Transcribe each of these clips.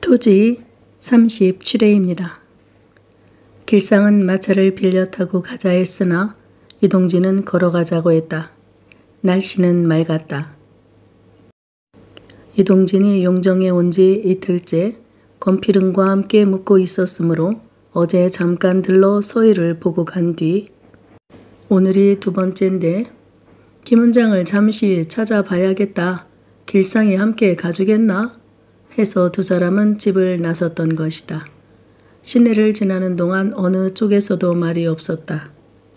토지 37회입니다. 길상은 마차를 빌려 타고 가자 했으나 이동진은 걸어가자고 했다. 날씨는 맑았다. 이동진이 용정에 온 지 이틀째 건필응과 함께 묵고 있었으므로 어제 잠깐 들러 서희를 보고 간 뒤 오늘이 두 번째인데 김은장을 잠시 찾아봐야겠다. 길상이 함께 가주겠나? 해서 두 사람은 집을 나섰던 것이다. 시내를 지나는 동안 어느 쪽에서도 말이 없었다.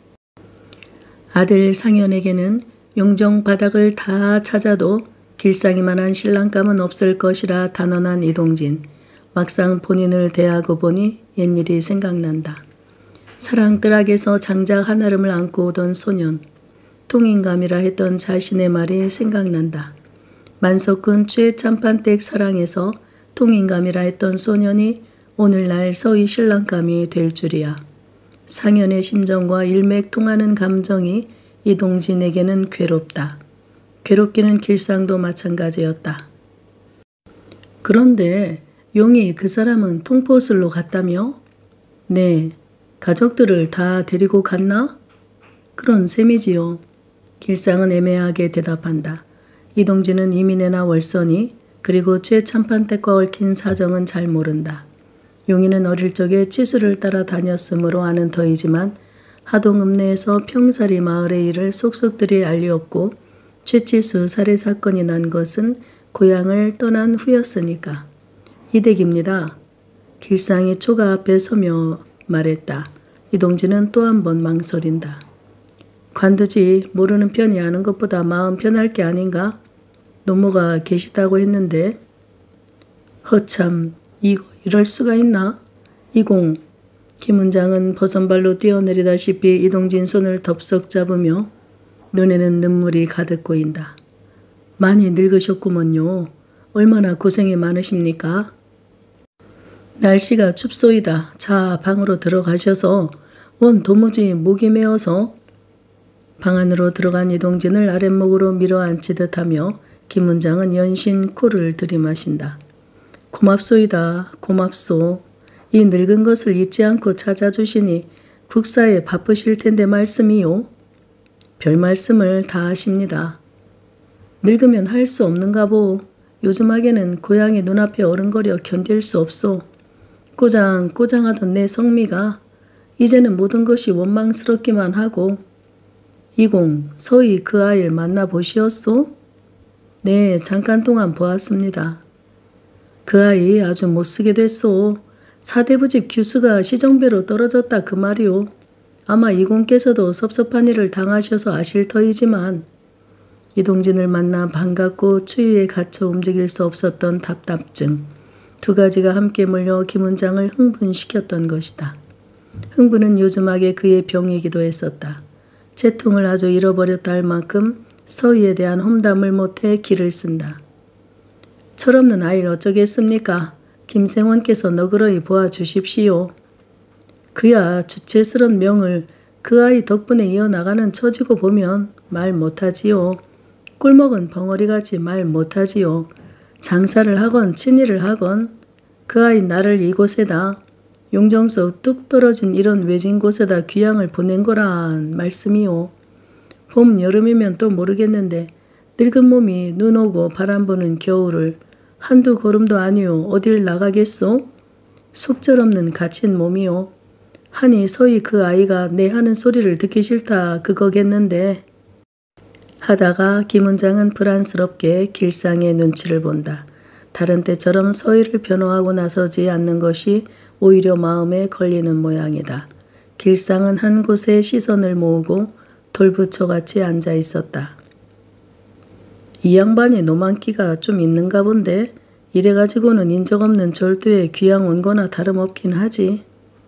아들 상현에게는 용정 바닥을 다 찾아도 길상이만한 신랑감은 없을 것이라 단언한 이동진. 막상 본인을 대하고 보니 옛일이 생각난다. 사랑뜰악에서 장작 한아름을 안고 오던 소년. 통인감이라 했던 자신의 말이 생각난다. 만석군 최참판댁 사랑에서 통인감이라 했던 소년이 오늘날 서희 신랑감이 될 줄이야. 상현의 심정과 일맥통하는 감정이 이동진에게는 괴롭다. 괴롭기는 길상도 마찬가지였다. 그런데 용이 그 사람은 통포슬로 갔다며? 네, 가족들을 다 데리고 갔나? 그런 셈이지요. 길상은 애매하게 대답한다. 이동진은 이민혜나 월선이 그리고 최참판댁과 얽힌 사정은 잘 모른다. 용이는 어릴 적에 치수를 따라 다녔으므로 아는 터이지만 하동읍내에서 평사리 마을의 일을 속속들이 알리었고 최치수 살해 사건이 난 것은 고향을 떠난 후였으니까. 이댁입니다. 길상이 초가 앞에 서며 말했다. 이동진은 또 한 번 망설인다. 관두지 모르는 편이 아는 것보다 마음 편할 게 아닌가? 노모가 계시다고 했는데. 허참, 이럴 수가 있나? 이공. 김은장은 버선발로 뛰어내리다시피 이동진 손을 덥석 잡으며 눈에는 눈물이 가득 고인다. 많이 늙으셨구먼요. 얼마나 고생이 많으십니까? 날씨가 춥소이다. 자, 방으로 들어가셔서 원 도무지 목이 메어서. 방 안으로 들어간 이동진을 아랫목으로 밀어앉히듯 하며 김은장은 연신 코를 들이마신다. 고맙소이다. 고맙소. 이 늙은 것을 잊지 않고 찾아주시니 국사에 바쁘실 텐데 말씀이요. 별 말씀을 다 하십니다. 늙으면 할 수 없는가 보. 요즘하게는 고향이 눈앞에 어른거려 견딜 수 없소. 꼬장하던 내 성미가 이제는 모든 것이 원망스럽기만 하고. 이공, 서희 그 아이를 만나보시었소? 네, 잠깐 동안 보았습니다. 그 아이 아주 못쓰게 됐소. 사대부집 규수가 시정배로 떨어졌다 그 말이오. 아마 이공께서도 섭섭한 일을 당하셔서 아실 터이지만. 이동진을 만나 반갑고 추위에 갇혀 움직일 수 없었던 답답증. 두 가지가 함께 몰려 김은장을 흥분시켰던 것이다. 흥분은 요즘하게 그의 병이기도 했었다. 채통을 아주 잃어버렸다 할 만큼 서희에 대한 험담을 못해 기를 쓴다. 철없는 아이를 어쩌겠습니까? 김생원께서 너그러이 보아주십시오. 그야 주체스런 명을 그 아이 덕분에 이어나가는 처지고 보면 말 못하지요. 꿀먹은 벙어리같이 말 못하지요. 장사를 하건 친일을 하건 그 아이 나를 이곳에다 용정 속 뚝 떨어진 이런 외진 곳에다 귀향을 보낸 거란 말씀이요. 봄 여름이면 또 모르겠는데 늙은 몸이 눈 오고 바람 부는 겨울을 한두 걸음도 아니오 어딜 나가겠소? 속절없는 갇힌 몸이요. 하니 서희 그 아이가 내 하는 소리를 듣기 싫다 그거겠는데. 하다가 김은장은 불안스럽게 길상의 눈치를 본다. 다른 때처럼 서희를 변호하고 나서지 않는 것이 오히려 마음에 걸리는 모양이다. 길상은 한 곳에 시선을 모으고 돌부처같이 앉아 있었다. 이 양반이 노만기가 좀 있는가 본데 이래가지고는 인적 없는 절도에 귀양 온 거나 다름없긴 하지.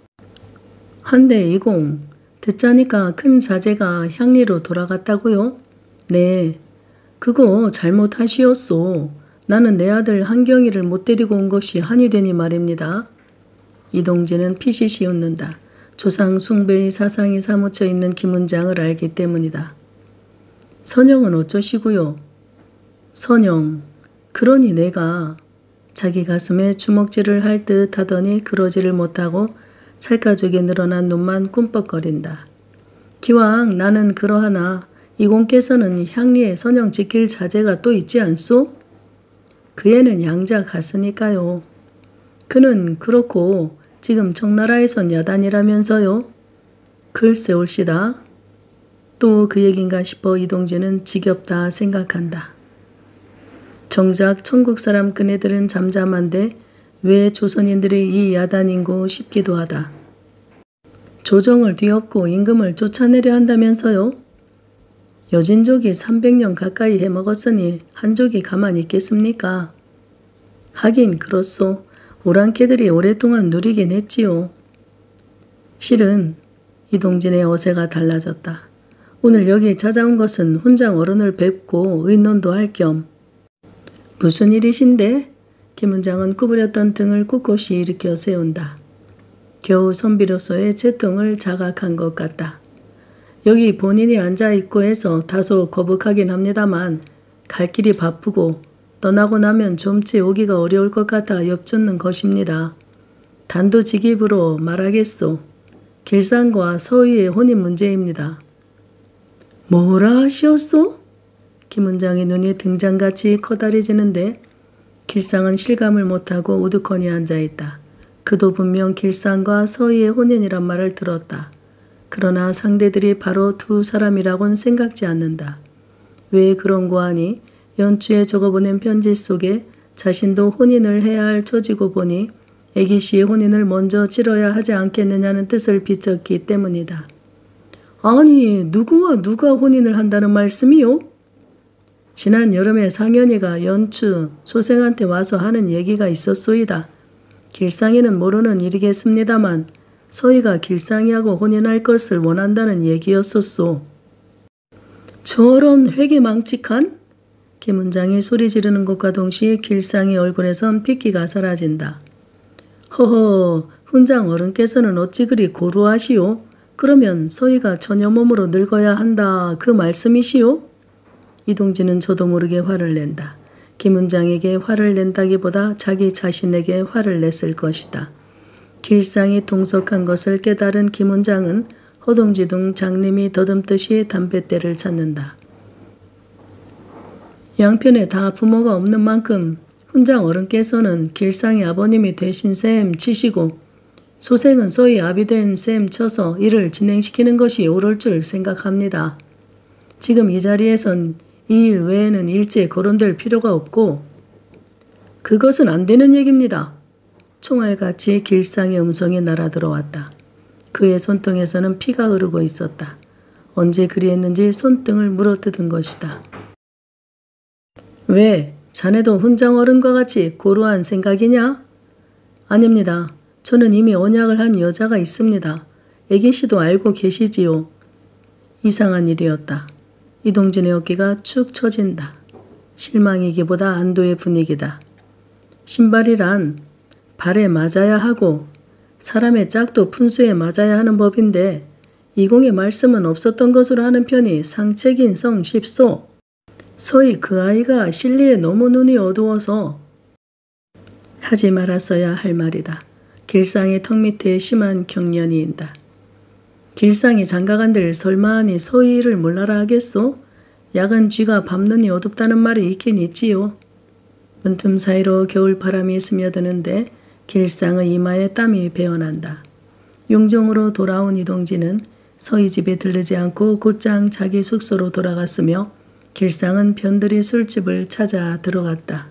한데 이공, 듣자니까 큰 자제가 향리로 돌아갔다고요? 네, 그거 잘못하시었소. 나는 내 아들 한경이를 못 데리고 온 것이 한이 되니 말입니다. 이동진은 피시시 웃는다. 조상 숭배의 사상이 사무쳐 있는 김은장을 알기 때문이다. 선영은 어쩌시고요? 선영, 그러니 내가 자기 가슴에 주먹질을 할 듯 하더니 그러지를 못하고 찰가죽이 늘어난 눈만 꿈뻑거린다. 기왕 나는 그러하나 이공께서는 향리의 선영 지킬 자제가 또 있지 않소? 그 애는 양자 갔으니까요. 그는 그렇고 지금 청나라에선 야단이라면서요. 글쎄 올시다. 또 그 얘긴가 싶어 이동진은 지겹다 생각한다. 정작 천국 사람 그네들은 잠잠한데 왜 조선인들이 이 야단인고 싶기도 하다. 조정을 뒤엎고 임금을 쫓아내려 한다면서요? 여진족이 300년 가까이 해먹었으니 한족이 가만히 있겠습니까? 하긴 그렇소. 오랑캐들이 오랫동안 누리긴 했지요. 실은 이동진의 어세가 달라졌다. 오늘 여기 찾아온 것은 훈장 어른을 뵙고 의논도 할 겸. 무슨 일이신데? 김훈장은 구부렸던 등을 꿋꿋이 일으켜 세운다. 겨우 선비로서의 채통을 자각한 것 같다. 여기 본인이 앉아있고 해서 다소 거북하긴 합니다만 갈 길이 바쁘고 떠나고 나면 좀치 오기가 어려울 것 같아 엽죽는 것입니다. 단도직입으로 말하겠소. 길상과 서희의 혼인 문제입니다. 뭐라 하시었소? 김훈장의 눈이 등잔같이 커다래지는데 길상은 실감을 못하고 우두커니 앉아있다. 그도 분명 길상과 서희의 혼인이란 말을 들었다. 그러나 상대들이 바로 두 사람이라곤 생각지 않는다. 왜 그런고 하니 연추에 적어보낸 편지 속에 자신도 혼인을 해야 할 처지고 보니 애기씨의 혼인을 먼저 치러야 하지 않겠느냐는 뜻을 비쳤기 때문이다. 아니 누구와 누가 혼인을 한다는 말씀이요? 지난 여름에 상현이가 연추 소생한테 와서 하는 얘기가 있었소이다. 길상이는 모르는 일이겠습니다만 서희가 길상이하고 혼인할 것을 원한다는 얘기였었소. 저런 회개망측한? 김훈장이 소리 지르는 것과 동시에 길상의 얼굴에선 핏기가 사라진다. 허허, 훈장 어른께서는 어찌 그리 고루하시오? 그러면 서희가 처녀 몸으로 늙어야 한다 그 말씀이시오? 이동진은 저도 모르게 화를 낸다. 김훈장에게 화를 낸다기보다 자기 자신에게 화를 냈을 것이다. 길상이 동석한 것을 깨달은 김훈장은 허둥지둥 장님이 더듬듯이 담뱃대를 찾는다. 양편에 다 부모가 없는 만큼 훈장 어른께서는 길상의 아버님이 되신 셈 치시고 소생은 서희 아비 된 셈 쳐서 일을 진행시키는 것이 옳을 줄 생각합니다. 지금 이 자리에선 이 일 외에는 일제 거론될 필요가 없고 그것은 안 되는 얘기입니다. 총알같이 길상의 음성이 날아들어왔다. 그의 손등에서는 피가 흐르고 있었다. 언제 그리했는지 손등을 물어뜯은 것이다. 왜? 자네도 훈장 어른과 같이 고루한 생각이냐? 아닙니다. 저는 이미 언약을 한 여자가 있습니다. 애기씨도 알고 계시지요. 이상한 일이었다. 이동진의 어깨가 축 처진다. 실망이기보다 안도의 분위기다. 신발이란 발에 맞아야 하고 사람의 짝도 fun수에 맞아야 하는 법인데 이공의 말씀은 없었던 것으로 하는 편이 상책인 성십소. 서희 그 아이가 실리에 너무 눈이 어두워서 하지 말았어야 할 말이다. 길상의 턱 밑에 심한 경련이 인다. 길상이 장가간들 설마하니 서희를 몰라라 하겠소? 야간 쥐가 밤눈이 어둡다는 말이 있긴 있지요. 문틈 사이로 겨울바람이 스며드는데 길상의 이마에 땀이 배어난다. 용정으로 돌아온 이동진은 서희 집에 들르지 않고 곧장 자기 숙소로 돌아갔으며 길상은 변두리 술집을 찾아 들어갔다.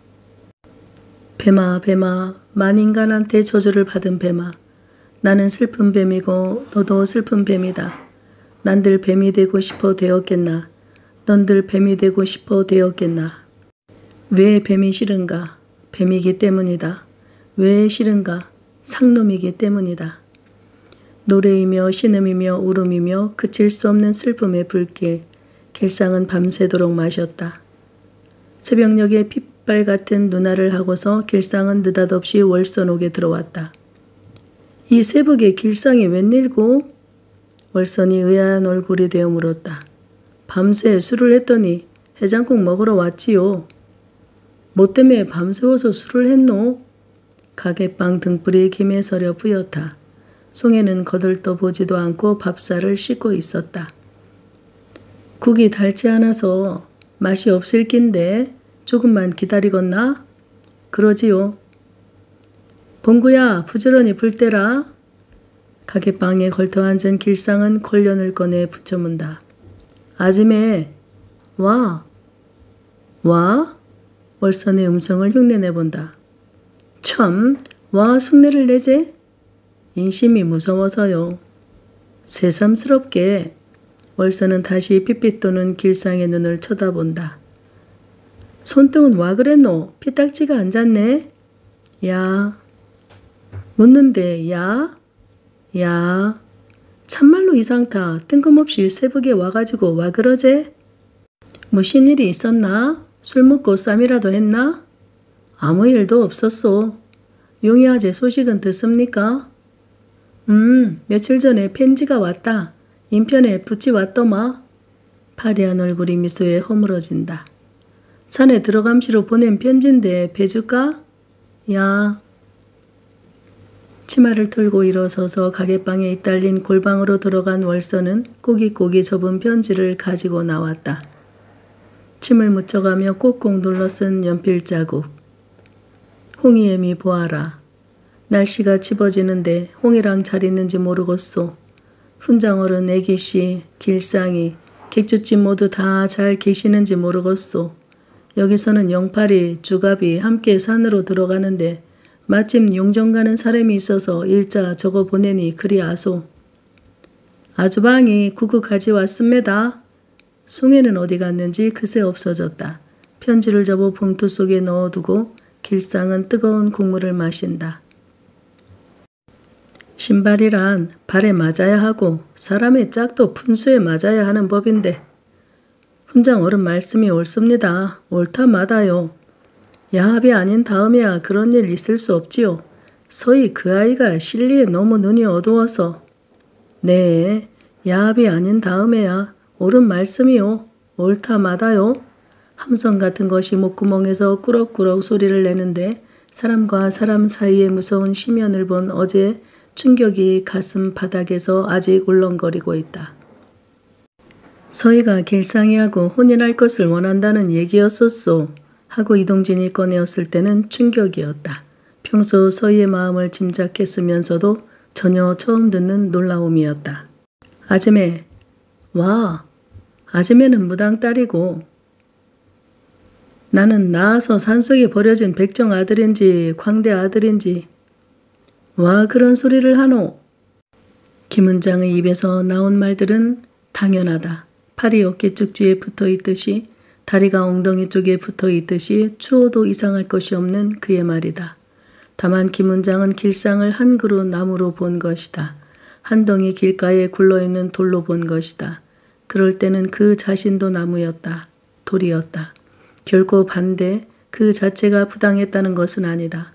뱀아 뱀아 만인간한테 저주를 받은 뱀아 나는 슬픈 뱀이고 너도 슬픈 뱀이다. 난들 뱀이 되고 싶어 되었겠나. 넌들 뱀이 되고 싶어 되었겠나. 왜 뱀이 싫은가? 뱀이기 때문이다. 왜 싫은가? 상놈이기 때문이다. 노래이며 신음이며 울음이며 그칠 수 없는 슬픔의 불길. 길상은 밤새도록 마셨다. 새벽녘에 핏발 같은 누나를 하고서 길상은 느닷없이 월선옥에 들어왔다. 이 새벽에 길상이 웬일고? 월선이 의아한 얼굴이 되어 물었다. 밤새 술을 했더니 해장국 먹으러 왔지요. 뭐 때문에 밤새워서 술을 했노? 가게방 등불이 김에서려 부였다. 송혜는 거들떠보지도 않고 밥살을 씻고 있었다. 국이 달지 않아서 맛이 없을 낀데 조금만 기다리겠나? 그러지요. 봉구야, 부지런히 불 때라. 가게방에 걸터앉은 길상은 콜련을 꺼내 붙여문다. 아줌에, 와. 와? 월선의 음성을 흉내내본다. 참, 와 흉내를 내제? 인심이 무서워서요. 새삼스럽게 월선은 다시 핏빛 도는 길상의 눈을 쳐다본다. 손등은 와 그랬노? 피딱지가 안 잤네? 야. 묻는데 야? 야. 참말로 이상타. 뜬금없이 새벽에 와가지고 와 그러제? 무슨 일이 있었나? 술 먹고 쌈이라도 했나? 아무 일도 없었소. 용이 아재 소식은 듣습니까? 며칠 전에 편지가 왔다. 인편에 붙이 왔더마. 파리한 얼굴이 미소에 허물어진다. 자네 들어감시로 보낸 편지인데 배줄까? 야. 치마를 털고 일어서서 가게방에 이딸린 골방으로 들어간 월선은 꼬깃꼬깃 접은 편지를 가지고 나왔다. 침을 묻혀가며 꼭꼭 눌러 쓴 연필자국. 홍이애미 보아라. 날씨가 칩어지는데 홍이랑 잘 있는지 모르겠소. 훈장어른 애기씨, 길상이, 객주집 모두 다 잘 계시는지 모르겠소. 여기서는 영팔이, 주갑이 함께 산으로 들어가는데 마침 용정 가는 사람이 있어서 일자 적어 보내니 그리 아소. 아주방이 구구 가져왔습니다. 송혜는 어디 갔는지 그새 없어졌다. 편지를 접어 봉투 속에 넣어두고 길상은 뜨거운 국물을 마신다. 신발이란 발에 맞아야 하고 사람의 짝도 푼수에 맞아야 하는 법인데 훈장 어른 말씀이 옳습니다. 옳다 마다요. 야합이 아닌 다음에야 그런 일 있을 수 없지요. 서희 그 아이가 실리에 너무 눈이 어두워서. 네, 야합이 아닌 다음에야 옳은 말씀이요. 옳다 마다요. 함성 같은 것이 목구멍에서 꾸럭꾸럭 소리를 내는데 사람과 사람 사이의 무서운 심연을 본 어제 충격이 가슴 바닥에서 아직 울렁거리고 있다. 서희가 길상이하고 혼인할 것을 원한다는 얘기였었소. 하고 이동진이 꺼내었을 때는 충격이었다. 평소 서희의 마음을 짐작했으면서도 전혀 처음 듣는 놀라움이었다. 아줌에, 와. 아줌에는 무당 딸이고 나는 낳아서 산속에 버려진 백정 아들인지 광대 아들인지 와 그런 소리를 하노. 김은장의 입에서 나온 말들은 당연하다. 팔이 어깨 쪽지에 붙어있듯이 다리가 엉덩이 쪽에 붙어있듯이 추워도 이상할 것이 없는 그의 말이다. 다만 김은장은 길상을 한 그루 나무로 본 것이다. 한 덩이 길가에 굴러있는 돌로 본 것이다. 그럴 때는 그 자신도 나무였다. 돌이었다. 결코 반대 그 자체가 부당했다는 것은 아니다.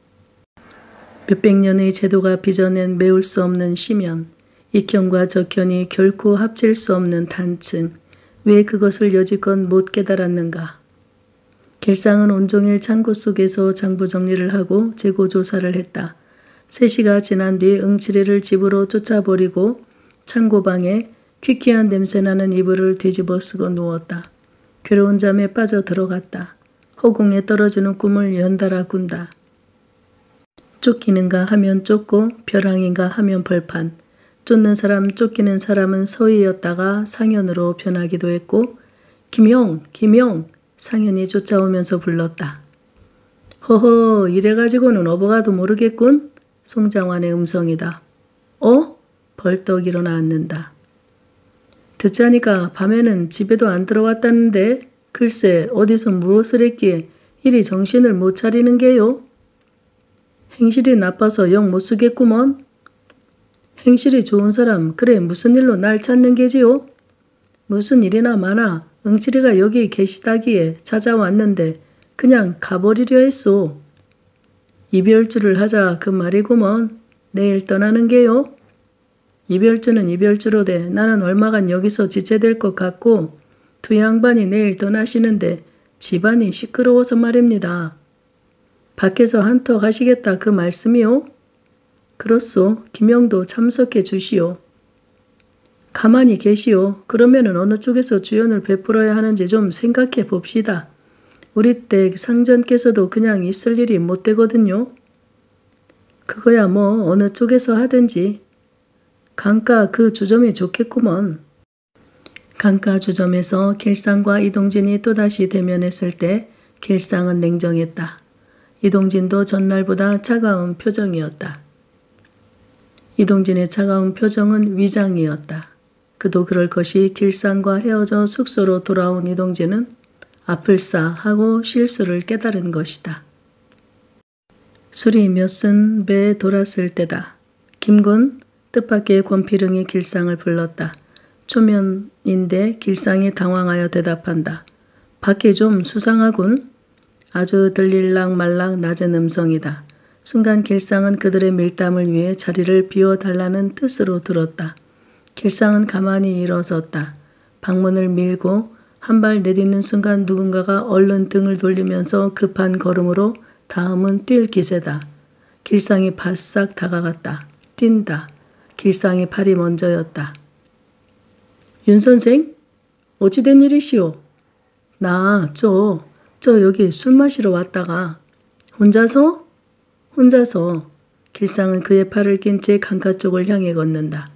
몇백 년의 제도가 빚어낸 메울 수 없는 심연, 이편과 저편이 결코 합칠 수 없는 단층, 왜 그것을 여지껏 못 깨달았는가. 길상은 온종일 창고 속에서 장부 정리를 하고 재고 조사를 했다. 3시가 지난 뒤 응치레를 집으로 쫓아버리고 창고방에 퀴퀴한 냄새나는 이불을 뒤집어 쓰고 누웠다. 괴로운 잠에 빠져 들어갔다. 허공에 떨어지는 꿈을 연달아 꾼다. 쫓기는가 하면 쫓고 벼랑인가 하면 벌판. 쫓는 사람 쫓기는 사람은 서희였다가 상현으로 변하기도 했고 김용 김용 상현이 쫓아오면서 불렀다. 허허 이래가지고는 어버가도 모르겠군. 송장환의 음성이다. 어? 벌떡 일어나 앉는다. 듣자니까 밤에는 집에도 안 들어왔다는데 글쎄 어디서 무엇을 했기에 이리 정신을 못 차리는 게요? 행실이 나빠서 영 못 쓰겠구먼. 행실이 좋은 사람 그래 무슨 일로 날 찾는 게지요? 무슨 일이나 많아 응치리가 여기 계시다기에 찾아왔는데 그냥 가버리려 했소. 이별주를 하자 그 말이구먼. 내일 떠나는 게요? 이별주는 이별주로되 나는 얼마간 여기서 지체될 것 같고 두 양반이 내일 떠나시는데 집안이 시끄러워서 말입니다. 밖에서 한턱 하시겠다 그 말씀이요? 그렇소. 김영도 참석해 주시오. 가만히 계시오. 그러면은 어느 쪽에서 주연을 베풀어야 하는지 좀 생각해 봅시다. 우리 댁 상전께서도 그냥 있을 일이 못 되거든요. 그거야 뭐 어느 쪽에서 하든지. 강가 그 주점이 좋겠구먼. 강가 주점에서 길상과 이동진이 또다시 대면했을 때 길상은 냉정했다. 이동진도 전날보다 차가운 표정이었다. 이동진의 차가운 표정은 위장이었다. 그도 그럴 것이 길상과 헤어져 숙소로 돌아온 이동진은 아플싸 하고 실수를 깨달은 것이다. 술이 몇순 배에 돌았을 때다. 김군, 뜻밖의 권필흥이 길상을 불렀다. 초면인데 길상이 당황하여 대답한다. 밖에 좀 수상하군. 아주 들릴락 말락 낮은 음성이다. 순간 길상은 그들의 밀담을 위해 자리를 비워달라는 뜻으로 들었다. 길상은 가만히 일어섰다. 방문을 밀고 한 발 내딛는 순간 누군가가 얼른 등을 돌리면서 급한 걸음으로 다음은 뛸 기세다. 길상이 바싹 다가갔다. 뛴다. 길상의 팔이 먼저였다. 윤 선생? 어찌된 일이시오? 나 저 여기 술 마시러 왔다가. 혼자서? 혼자서. 길상은 그의 팔을 낀 채 강가 쪽을 향해 걷는다.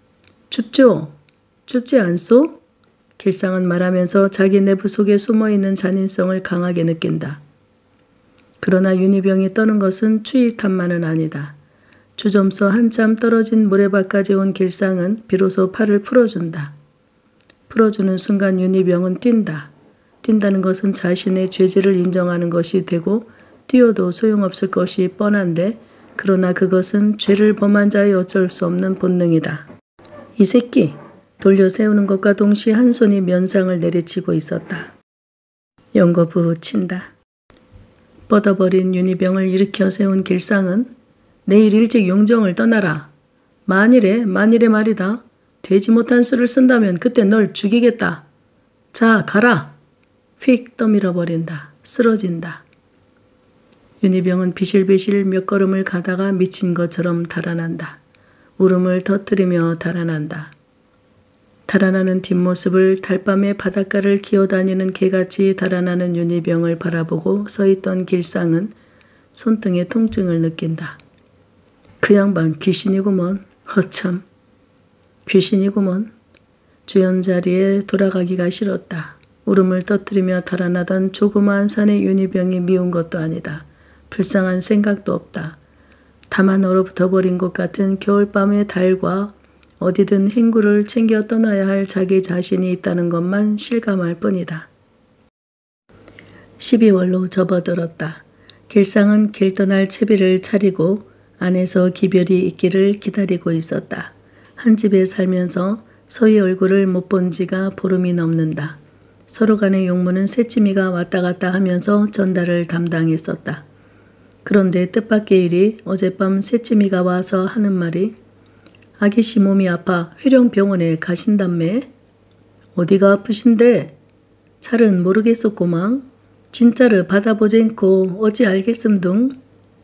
춥죠? 춥지 않소? 길상은 말하면서 자기 내부 속에 숨어있는 잔인성을 강하게 느낀다. 그러나 윤희병이 떠는 것은 추위 탓만은 아니다. 주점서 한참 떨어진 모래밭까지 온 길상은 비로소 팔을 풀어준다. 풀어주는 순간 윤희병은 뛴다. 뛴다는 것은 자신의 죄질을 인정하는 것이 되고 뛰어도 소용없을 것이 뻔한데 그러나 그것은 죄를 범한 자의 어쩔 수 없는 본능이다. 이 새끼! 돌려 세우는 것과 동시에 한 손이 면상을 내리치고 있었다. 연거부 친다. 뻗어버린 윤희병을 일으켜 세운 길상은 내일 일찍 용정을 떠나라. 만일에 말이다. 되지 못한 수를 쓴다면 그때 널 죽이겠다. 자 가라. 휙 떠밀어버린다. 쓰러진다. 윤희병은 비실비실 몇 걸음을 가다가 미친 것처럼 달아난다. 울음을 터뜨리며 달아난다. 달아나는 뒷모습을 달밤에 바닷가를 기어다니는 개같이 달아나는 윤희병을 바라보고 서있던 길상은 손등에 통증을 느낀다. 그 양반 귀신이구먼. 허참. 귀신이구먼. 주연 자리에 돌아가기가 싫었다. 울음을 터뜨리며 달아나던 조그마한 산의 윤희병이 미운 것도 아니다. 불쌍한 생각도 없다. 다만 얼어붙어버린 것 같은 겨울밤의 달과 어디든 행구를 챙겨 떠나야 할 자기 자신이 있다는 것만 실감할 뿐이다. 12월로 접어들었다. 길상은 길 떠날 채비를 차리고 안에서 기별이 있기를 기다리고 있었다. 한 집에 살면서 서희 얼굴을 못 본 지가 보름이 넘는다. 서로 간의 용무는 새치미가 왔다 갔다 하면서 전달을 담당했었다. 그런데 뜻밖의 일이 어젯밤 새치미가 와서 하는 말이 아기씨 몸이 아파 회령병원에 가신담매. 어디가 아프신데? 잘은 모르겠었고망. 진짜를 받아보젠코 어찌 알겠음둥.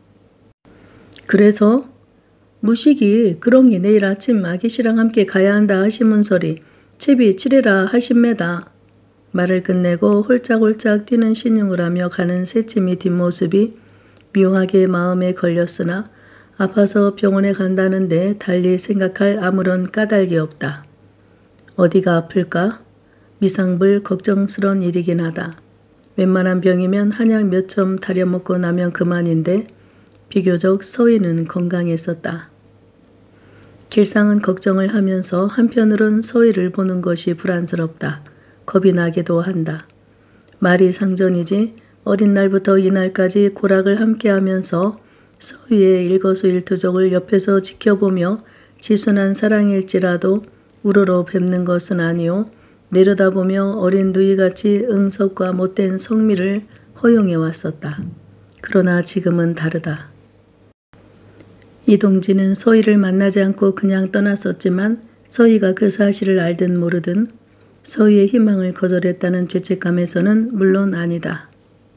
그래서 무식이 그렁이 내일 아침 아기씨랑 함께 가야 한다 하시문서리 채비 치레라 하신매다. 말을 끝내고 홀짝홀짝 뛰는 신용을 하며 가는 새치미 뒷모습이 묘하게 마음에 걸렸으나 아파서 병원에 간다는데 달리 생각할 아무런 까닭이 없다. 어디가 아플까? 미상불 걱정스런 일이긴 하다. 웬만한 병이면 한약 몇 점 다려먹고 나면 그만인데 비교적 서희는 건강했었다. 길상은 걱정을 하면서 한편으론 서희를 보는 것이 불안스럽다. 겁이 나기도 한다. 말이 상전이지 어린 날부터 이날까지 고락을 함께하면서 서희의 일거수일투족을 옆에서 지켜보며 지순한 사랑일지라도 우러러 뵙는 것은 아니오. 내려다보며 어린 누이같이 응석과 못된 성미를 허용해 왔었다. 그러나 지금은 다르다. 이동진은 서희를 만나지 않고 그냥 떠났었지만 서희가 그 사실을 알든 모르든 서희의 희망을 거절했다는 죄책감에서는 물론 아니다.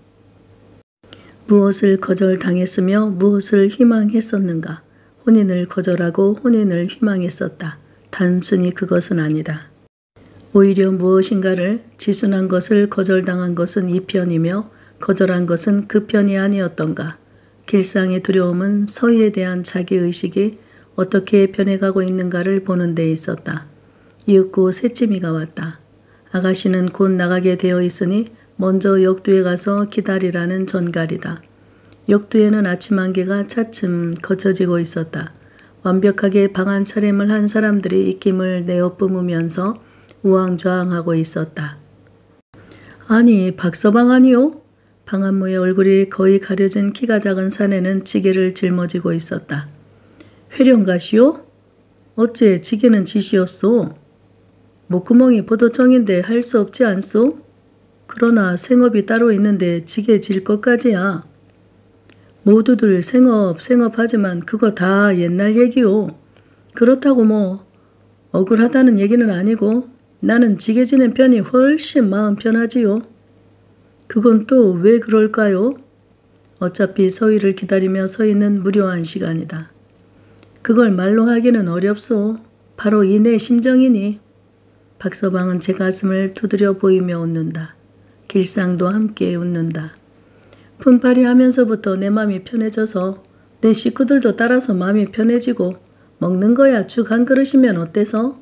무엇을 거절당했으며 무엇을 희망했었는가? 혼인을 거절하고 혼인을 희망했었다. 단순히 그것은 아니다. 오히려 무엇인가를 지순한 것을 거절당한 것은 이 편이며 거절한 것은 그 편이 아니었던가. 길상의 두려움은 서희에 대한 자기의식이 어떻게 변해가고 있는가를 보는 데 있었다. 이윽고 새치미가 왔다. 아가씨는 곧 나가게 되어 있으니 먼저 역두에 가서 기다리라는 전갈이다. 역두에는 아침 안개가 차츰 걷혀지고 있었다. 완벽하게 방한 차림을 한 사람들이 입김을 내어 뿜으면서 우왕좌왕하고 있었다. 아니, 박서방 아니요? 방한무의 얼굴이 거의 가려진 키가 작은 사내는 지게를 짊어지고 있었다. 회령가시오? 어째 지게는 지시였소? 목구멍이 보도청인데 할 수 없지 않소? 그러나 생업이 따로 있는데 지게 질 것까지야. 모두들 생업하지만 그거 다 옛날 얘기요. 그렇다고 뭐 억울하다는 얘기는 아니고 나는 지게 지는 편이 훨씬 마음 편하지요. 그건 또 왜 그럴까요? 어차피 서희를 기다리며 서 있는 무료한 시간이다. 그걸 말로 하기는 어렵소. 바로 이 내 심정이니. 박서방은 제 가슴을 두드려 보이며 웃는다. 길상도 함께 웃는다. 품팔이 하면서부터 내 맘이 편해져서 내 식구들도 따라서 마음이 편해지고 먹는 거야 죽 한 그릇이면 어때서?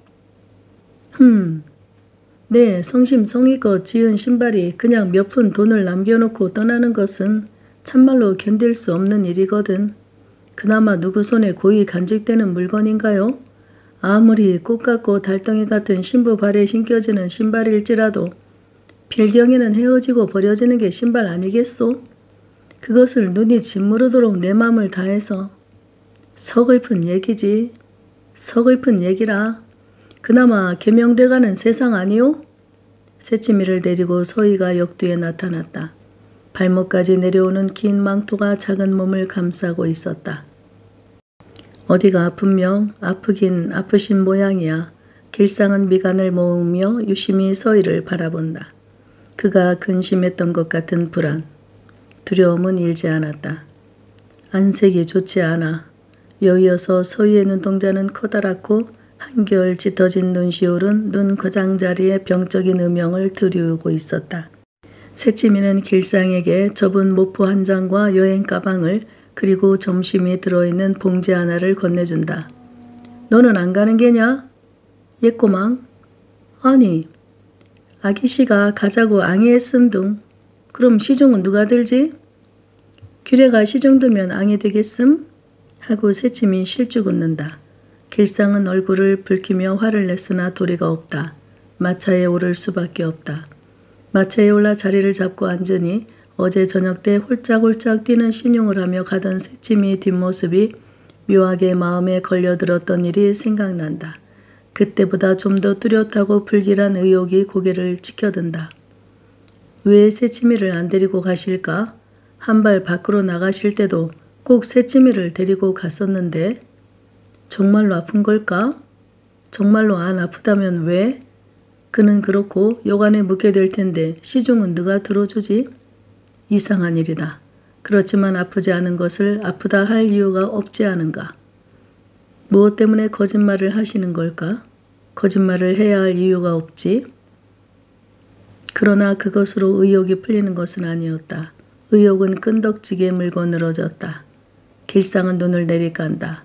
네, 성심성의껏 지은 신발이 그냥 몇 푼 돈을 남겨놓고 떠나는 것은 참말로 견딜 수 없는 일이거든. 그나마 누구 손에 고이 간직되는 물건인가요? 아무리 꽃 같고 달덩이 같은 신부 발에 신겨지는 신발일지라도 필경에는 헤어지고 버려지는 게 신발 아니겠소? 그것을 눈이 짓무르도록 내 맘을 다해서. 서글픈 얘기지. 서글픈 얘기라. 그나마 개명돼가는 세상 아니오? 새치미를 데리고 서희가 역두에 나타났다. 발목까지 내려오는 긴 망토가 작은 몸을 감싸고 있었다. 어디가 아프면 아프긴 아프신 모양이야. 길상은 미간을 모으며 유심히 서희를 바라본다. 그가 근심했던 것 같은 불안, 두려움은 잃지 않았다. 안색이 좋지 않아. 여이어서 서희의 눈동자는 커다랗고 한결 짙어진 눈시울은 눈 거장자리에 병적인 음영을 드리우고 있었다. 새치미는 길상에게 접은 모포 한 장과 여행 가방을 그리고 점심이 들어있는 봉지 하나를 건네준다. 너는 안 가는 게냐? 옛꼬망? 아니, 아기씨가 가자고 앙해했음둥. 그럼 시중은 누가 들지? 규례가 시중 들면 앙해 되겠음? 하고 새침이 실쭉 웃는다. 길상은 얼굴을 붉히며 화를 냈으나 도리가 없다. 마차에 오를 수밖에 없다. 마차에 올라 자리를 잡고 앉으니 어제 저녁 때 홀짝홀짝 뛰는 신용을 하며 가던 새침이 뒷모습이 묘하게 마음에 걸려들었던 일이 생각난다. 그때보다 좀 더 뚜렷하고 불길한 의욕이 고개를 치켜든다. 왜 새치미를 안 데리고 가실까? 한 발 밖으로 나가실 때도 꼭 새치미를 데리고 갔었는데 정말로 아픈 걸까? 정말로 안 아프다면 왜? 그는 그렇고 여간에 묻게 될 텐데 시중은 누가 들어주지? 이상한 일이다. 그렇지만 아프지 않은 것을 아프다 할 이유가 없지 않은가? 무엇 때문에 거짓말을 하시는 걸까? 거짓말을 해야 할 이유가 없지. 그러나 그것으로 의욕이 풀리는 것은 아니었다. 의욕은 끈덕지게 물고 늘어졌다. 길상은 눈을 내리깐다.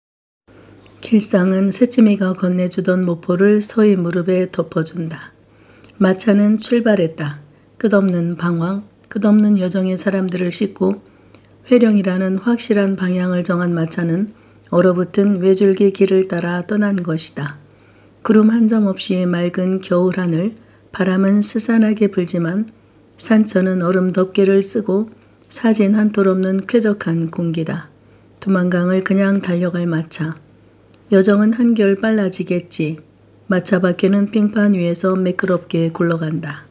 길상은 새치미가 건네주던 모포를 서희 무릎에 덮어준다. 마차는 출발했다. 끝없는 방황, 끝없는 여정의 사람들을 싣고 회령이라는 확실한 방향을 정한 마차는 얼어붙은 외줄기 길을 따라 떠난 것이다. 구름 한 점 없이 맑은 겨울 하늘, 바람은 스산하게 불지만 산천은 얼음 덮개를 쓰고 사진 한 톨 없는 쾌적한 공기다. 두만강을 그냥 달려갈 마차. 여정은 한결 빨라지겠지. 마차 바퀴는 빙판 위에서 매끄럽게 굴러간다.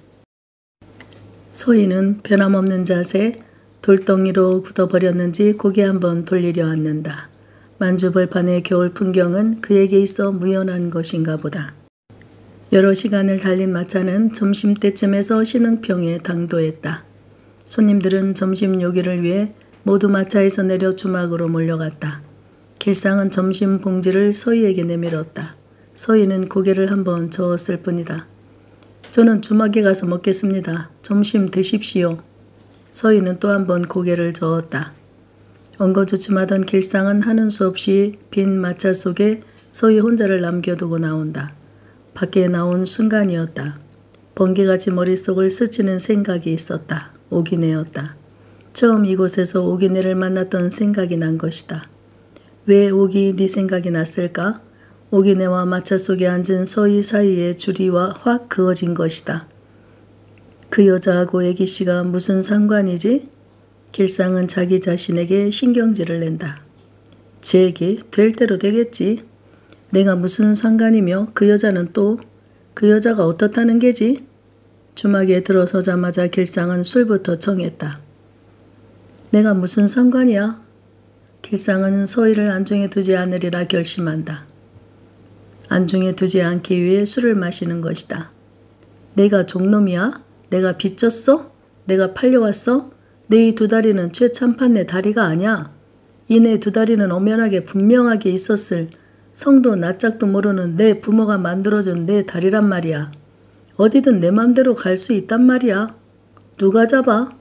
서희는 변함없는 자세, 돌덩이로 굳어버렸는지 고개 한번 돌리려 앉는다. 만주벌판의 겨울 풍경은 그에게 있어 무연한 것인가 보다. 여러 시간을 달린 마차는 점심때쯤에서 신흥평에 당도했다. 손님들은 점심 요기를 위해 모두 마차에서 내려 주막으로 몰려갔다. 길상은 점심 봉지를 서희에게 내밀었다. 서희는 고개를 한번 저었을 뿐이다. 저는 주막에 가서 먹겠습니다. 점심 드십시오. 서희는 또 한 번 고개를 저었다. 엉거주춤하던 길상은 하는 수 없이 빈 마차 속에 서희 혼자를 남겨두고 나온다. 밖에 나온 순간이었다. 번개같이 머릿속을 스치는 생각이 있었다. 오기네였다. 처음 이곳에서 오기네를 만났던 생각이 난 것이다. 왜 오기 네 생각이 났을까? 오기네와 마차 속에 앉은 서희 사이의 줄이와 확 그어진 것이다. 그 여자하고 애기씨가 무슨 상관이지? 길상은 자기 자신에게 신경질을 낸다. 제 얘기 될 대로 되겠지. 내가 무슨 상관이며 그 여자는 또 그 여자가 어떻다는 게지? 주막에 들어서자마자 길상은 술부터 청했다. 내가 무슨 상관이야? 길상은 서희를 안중에 두지 않으리라 결심한다. 안중에 두지 않기 위해 술을 마시는 것이다. 내가 종놈이야? 내가 빚졌어? 내가 팔려왔어? 내 이 두 다리는 최참판네 다리가 아니야. 이내 두 다리는 엄연하게 분명하게 있었을 성도 낯짝도 모르는 내 부모가 만들어준 내 다리란 말이야. 어디든 내 맘대로 갈 수 있단 말이야. 누가 잡아?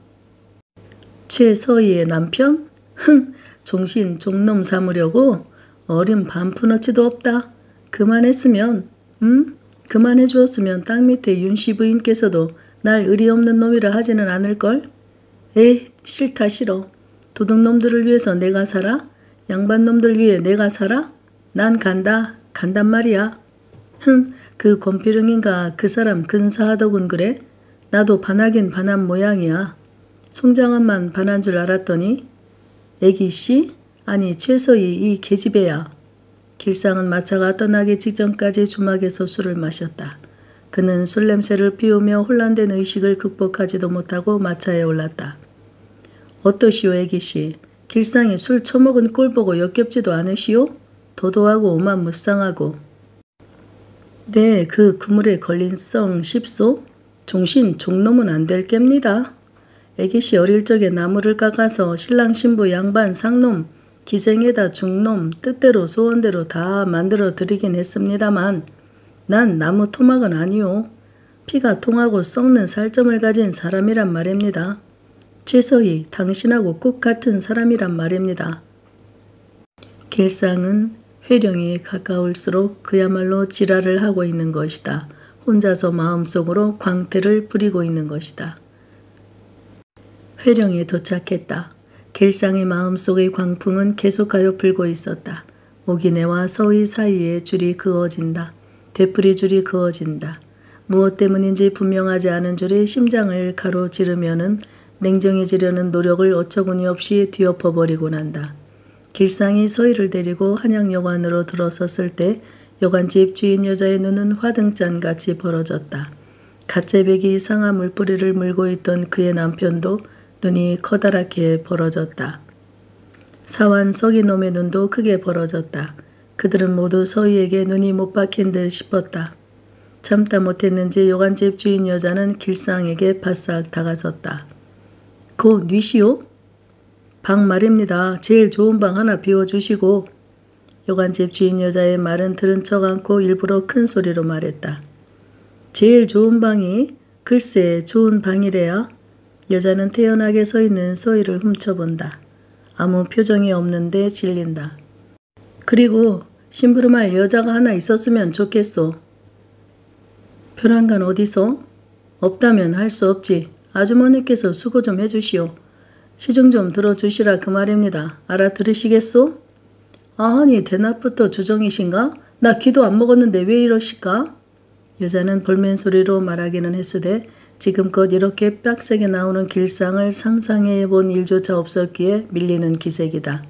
최서희의 남편? 흥, 종신 종놈 삼으려고? 어린 반푼어치도 없다. 그만했으면, 그만해 주었으면 땅 밑에 윤씨 부인께서도 날 의리 없는 놈이라 하지는 않을걸? 에이, 싫다 싫어. 도둑놈들을 위해서 내가 살아? 양반놈들 위해 내가 살아? 난 간단 말이야. 그 권필웅인가 그 사람 근사하더군 그래? 나도 반하긴 반한 모양이야. 송장한만 반한 줄 알았더니 애기씨? 아니 최서희 이 계집애야. 길상은 마차가 떠나기 직전까지 주막에서 술을 마셨다. 그는 술 냄새를 피우며 혼란된 의식을 극복하지도 못하고 마차에 올랐다. 어떠시오 애기씨? 길상이 술 처먹은 꼴 보고 역겹지도 않으시오? 도도하고 오만무쌍하고. 네, 그 그물에 걸린 썽 십소? 종신 종놈은 안 될 깹니다. 애기씨 어릴 적에 나무를 깎아서 신랑 신부 양반 상놈 기생에다 중놈 뜻대로 소원대로 다 만들어 드리긴 했습니다만 난 나무 토막은 아니오. 피가 통하고 썩는 살점을 가진 사람이란 말입니다. 최서희 당신하고 꼭 같은 사람이란 말입니다. 길상은 회령이 가까울수록 그야말로 지랄을 하고 있는 것이다. 혼자서 마음속으로 광태를 부리고 있는 것이다. 회령이 도착했다. 길상의 마음속의 광풍은 계속하여 불고 있었다. 오기네와 서희 사이에 줄이 그어진다. 되풀이 줄이 그어진다. 무엇 때문인지 분명하지 않은 줄이 심장을 가로지르면은 냉정해지려는 노력을 어처구니 없이 뒤엎어버리고 난다. 길상이 서희를 데리고 한양여관으로 들어섰을 때 여관집 주인 여자의 눈은 화등잔같이 벌어졌다. 갓제백이 상아 물뿌리를 물고 있던 그의 남편도 눈이 커다랗게 벌어졌다. 사완 썩이놈의 눈도 크게 벌어졌다. 그들은 모두 서희에게 눈이 못 박힌 듯 싶었다. 참다 못했는지 여관집 주인 여자는 길상에게 바싹 다가섰다. 고 뉘시오? 방 말입니다. 제일 좋은 방 하나 비워주시고. 여관집 주인 여자의 말은 들은 척 않고 일부러 큰 소리로 말했다. 제일 좋은 방이? 글쎄 좋은 방이래야. 여자는 태연하게 서 있는 서희를 훔쳐본다. 아무 표정이 없는데 질린다. 그리고 심부름할 여자가 하나 있었으면 좋겠소. 벼랑간 어디서? 없다면 할 수 없지. 아주머니께서 수고 좀 해주시오. 시중 좀 들어주시라 그 말입니다. 알아들으시겠소? 아하니 대낮부터 주정이신가? 나 기도 안 먹었는데 왜 이러실까? 여자는 볼멘 소리로 말하기는 했으되 지금껏 이렇게 빡세게 나오는 길상을 상상해본 일조차 없었기에 밀리는 기색이다.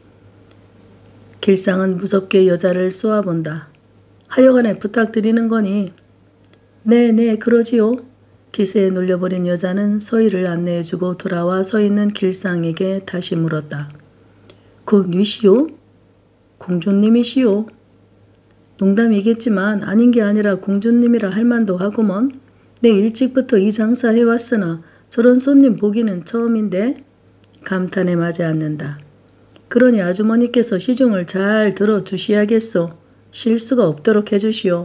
길상은 무섭게 여자를 쏘아본다. 하여간에 부탁드리는 거니. 네네 그러지요. 기세에 눌려버린 여자는 서희를 안내해주고 돌아와 서 있는 길상에게 다시 물었다. 그 뉘시오? 공주님이시오? 농담이겠지만 아닌 게 아니라 공주님이라 할 만도 하구먼. 내 일찍부터 이 장사 해왔으나 저런 손님 보기는 처음인데 감탄에 맞지 않는다. 그러니 아주머니께서 시중을 잘 들어주시야겠소. 실수가 없도록 해주시오.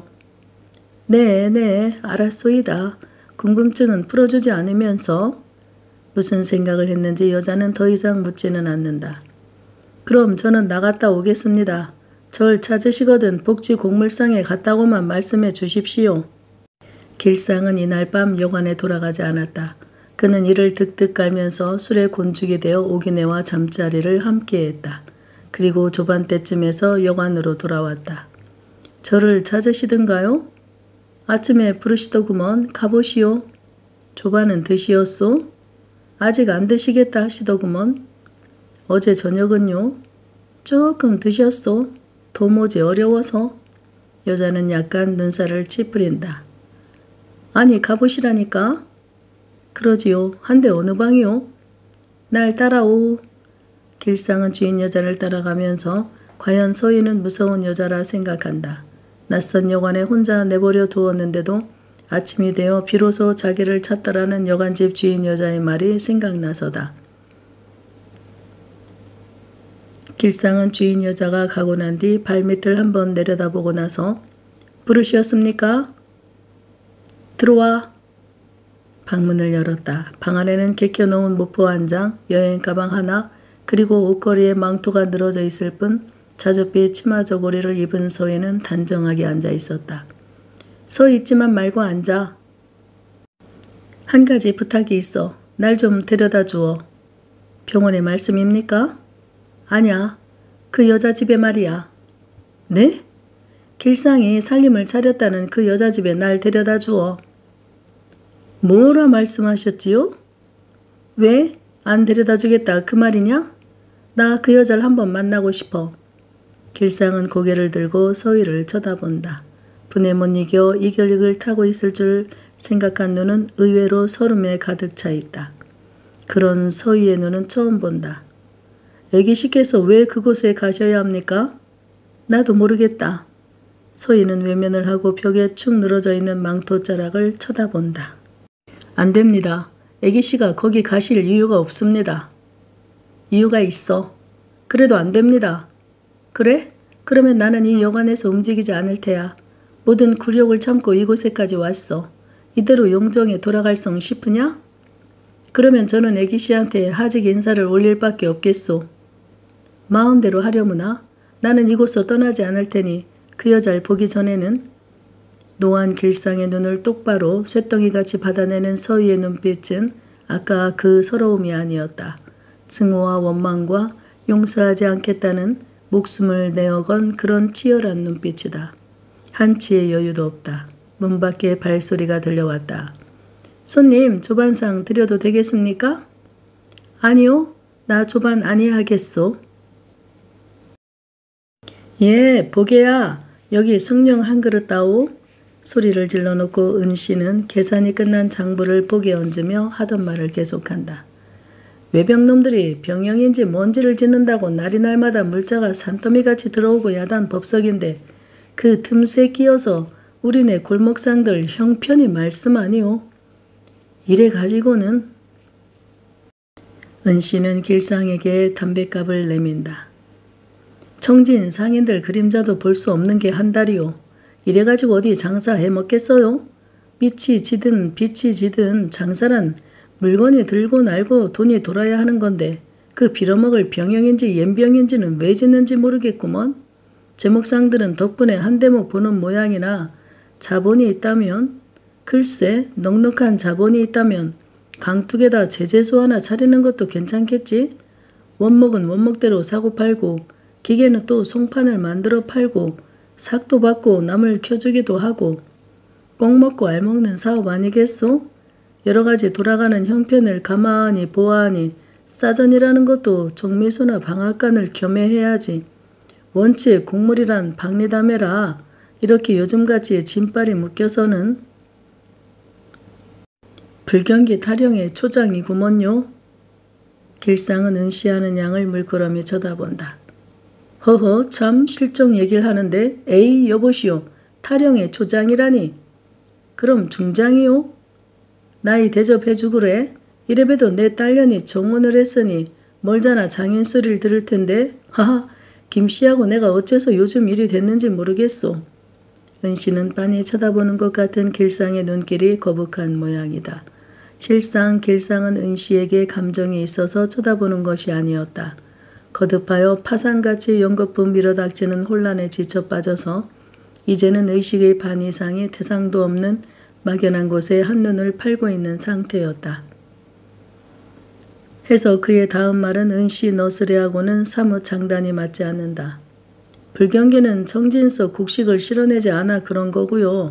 네, 알았소이다. 궁금증은 풀어주지 않으면서 무슨 생각을 했는지 여자는 더 이상 묻지는 않는다. 그럼 저는 나갔다 오겠습니다. 절 찾으시거든 복지 곡물상에 갔다고만 말씀해 주십시오. 길상은 이날 밤 여관에 돌아가지 않았다. 그는 이를 득득 깔면서 술에 곤죽이 되어 오기네와 잠자리를 함께했다. 그리고 조반때쯤에서 여관으로 돌아왔다. 저를 찾으시던가요? 아침에 부르시더구먼. 가보시오. 조반은 드시었소? 아직 안 드시겠다 하시더구먼. 어제 저녁은요? 조금 드셨소. 도무지 어려워서. 여자는 약간 눈살을 찌푸린다. 아니 가보시라니까. 그러지요. 한데 어느 방이요? 날 따라오. 길상은 주인 여자를 따라가면서 과연 서희는 무서운 여자라 생각한다. 낯선 여관에 혼자 내버려 두었는데도 아침이 되어 비로소 자기를 찾더라는 여관집 주인 여자의 말이 생각나서다. 길상은 주인 여자가 가고 난 뒤 발밑을 한번 내려다보고 나서 부르시었습니까? 들어와. 방문을 열었다. 방 안에는 개켜놓은 모포 한 장, 여행 가방 하나, 그리고 옷걸이에 망토가 늘어져 있을 뿐 자줏빛 치마 저고리를 입은 서희는 단정하게 앉아 있었다. 서 있지만 말고 앉아. 한 가지 부탁이 있어. 날 좀 데려다 주어. 병원의 말씀입니까? 아냐. 그 여자 집에 말이야. 네? 길상이 살림을 차렸다는 그 여자 집에 날 데려다 주어. 뭐라 말씀하셨지요? 왜? 안 데려다 주겠다 그 말이냐? 나 그 여자를 한번 만나고 싶어. 길상은 고개를 들고 서희를 쳐다본다. 분에 못 이겨 이결릭을 타고 있을 줄 생각한 눈은 의외로 서름에 가득 차 있다. 그런 서희의 눈은 처음 본다. 애기씨께서 왜 그곳에 가셔야 합니까? 나도 모르겠다. 서희는 외면을 하고 벽에 축 늘어져 있는 망토자락을 쳐다본다. 안 됩니다. 애기씨가 거기 가실 이유가 없습니다. 이유가 있어. 그래도 안 됩니다. 그래? 그러면 나는 이 여관에서 움직이지 않을 테야. 모든 굴욕을 참고 이곳에까지 왔어. 이대로 용정에 돌아갈성 싶으냐? 그러면 저는 애기씨한테 하직 인사를 올릴 밖에 없겠소. 마음대로 하려무나 나는 이곳서 떠나지 않을 테니 그 여자를 보기 전에는. 노안 길상의 눈을 똑바로 쇳덩이같이 받아내는 서희의 눈빛은 아까 그 서러움이 아니었다. 증오와 원망과 용서하지 않겠다는 목숨을 내어건 그런 치열한 눈빛이다. 한치의 여유도 없다. 문 밖에 발소리가 들려왔다. 손님, 조반상 드려도 되겠습니까? 아니요, 나 조반 아니하겠소. 예, 보게야. 여기 숭늉 한 그릇 따오. 소리를 질러놓고 은씨는 계산이 끝난 장부를 복에 얹으며 하던 말을 계속한다. 외병놈들이 병영인지 뭔지를 짓는다고 날이 날마다 물자가 산더미같이 들어오고 야단 법석인데 그 틈새 끼어서 우리네 골목상들 형편이 말씀 아니오. 이래 가지고는. 은씨는 길상에게 담뱃갑을 내민다. 청진 상인들 그림자도 볼 수 없는 게 한 달이오. 이래가지고 어디 장사해 먹겠어요? 빛이 지든 빛이 지든 장사란 물건이 들고 날고 돈이 돌아야 하는 건데 그 빌어먹을 병영인지 옌병인지는 왜 짓는지 모르겠구먼. 제목상들은 덕분에 한 대목 보는 모양이나 자본이 있다면, 글쎄 넉넉한 자본이 있다면 강둑에다 제재소 하나 차리는 것도 괜찮겠지. 원목은 원목대로 사고 팔고 기계는 또 송판을 만들어 팔고 삭도 받고 남을 켜주기도 하고 꼭 먹고 알 먹는 사업 아니겠소? 여러 가지 돌아가는 형편을 가만히 보아하니 싸전이라는 것도 정미소나 방앗간을 겸해해야지. 원체 곡물이란 박리담해라. 이렇게 요즘같이 짐발이 묶여서는. 불경기 타령의 초장이구먼요. 길상은 은씨하는 양을 물끄러미 쳐다본다. 허허 참 실종 얘기를 하는데 에이 여보시오. 타령의 초장이라니. 그럼 중장이요? 나이 대접해주 그래? 이래봬도 내 딸년이 정혼을 했으니 멀잖아 장인 소리를 들을 텐데. 하하 김씨하고 내가 어째서 요즘 일이 됐는지 모르겠소. 은씨는 빤히 쳐다보는 것 같은 길상의 눈길이 거북한 모양이다. 실상 길상은 은씨에게 감정이 있어서 쳐다보는 것이 아니었다. 거듭하여 파산같이 연거푸 밀어닥치는 혼란에 지쳐 빠져서 이제는 의식의 반 이상이 대상도 없는 막연한 곳에 한눈을 팔고 있는 상태였다. 해서 그의 다음 말은 은씨 너스레하고는 사뭇 장단이 맞지 않는다. 불경기는 정진서 국식을 실어내지 않아 그런 거고요.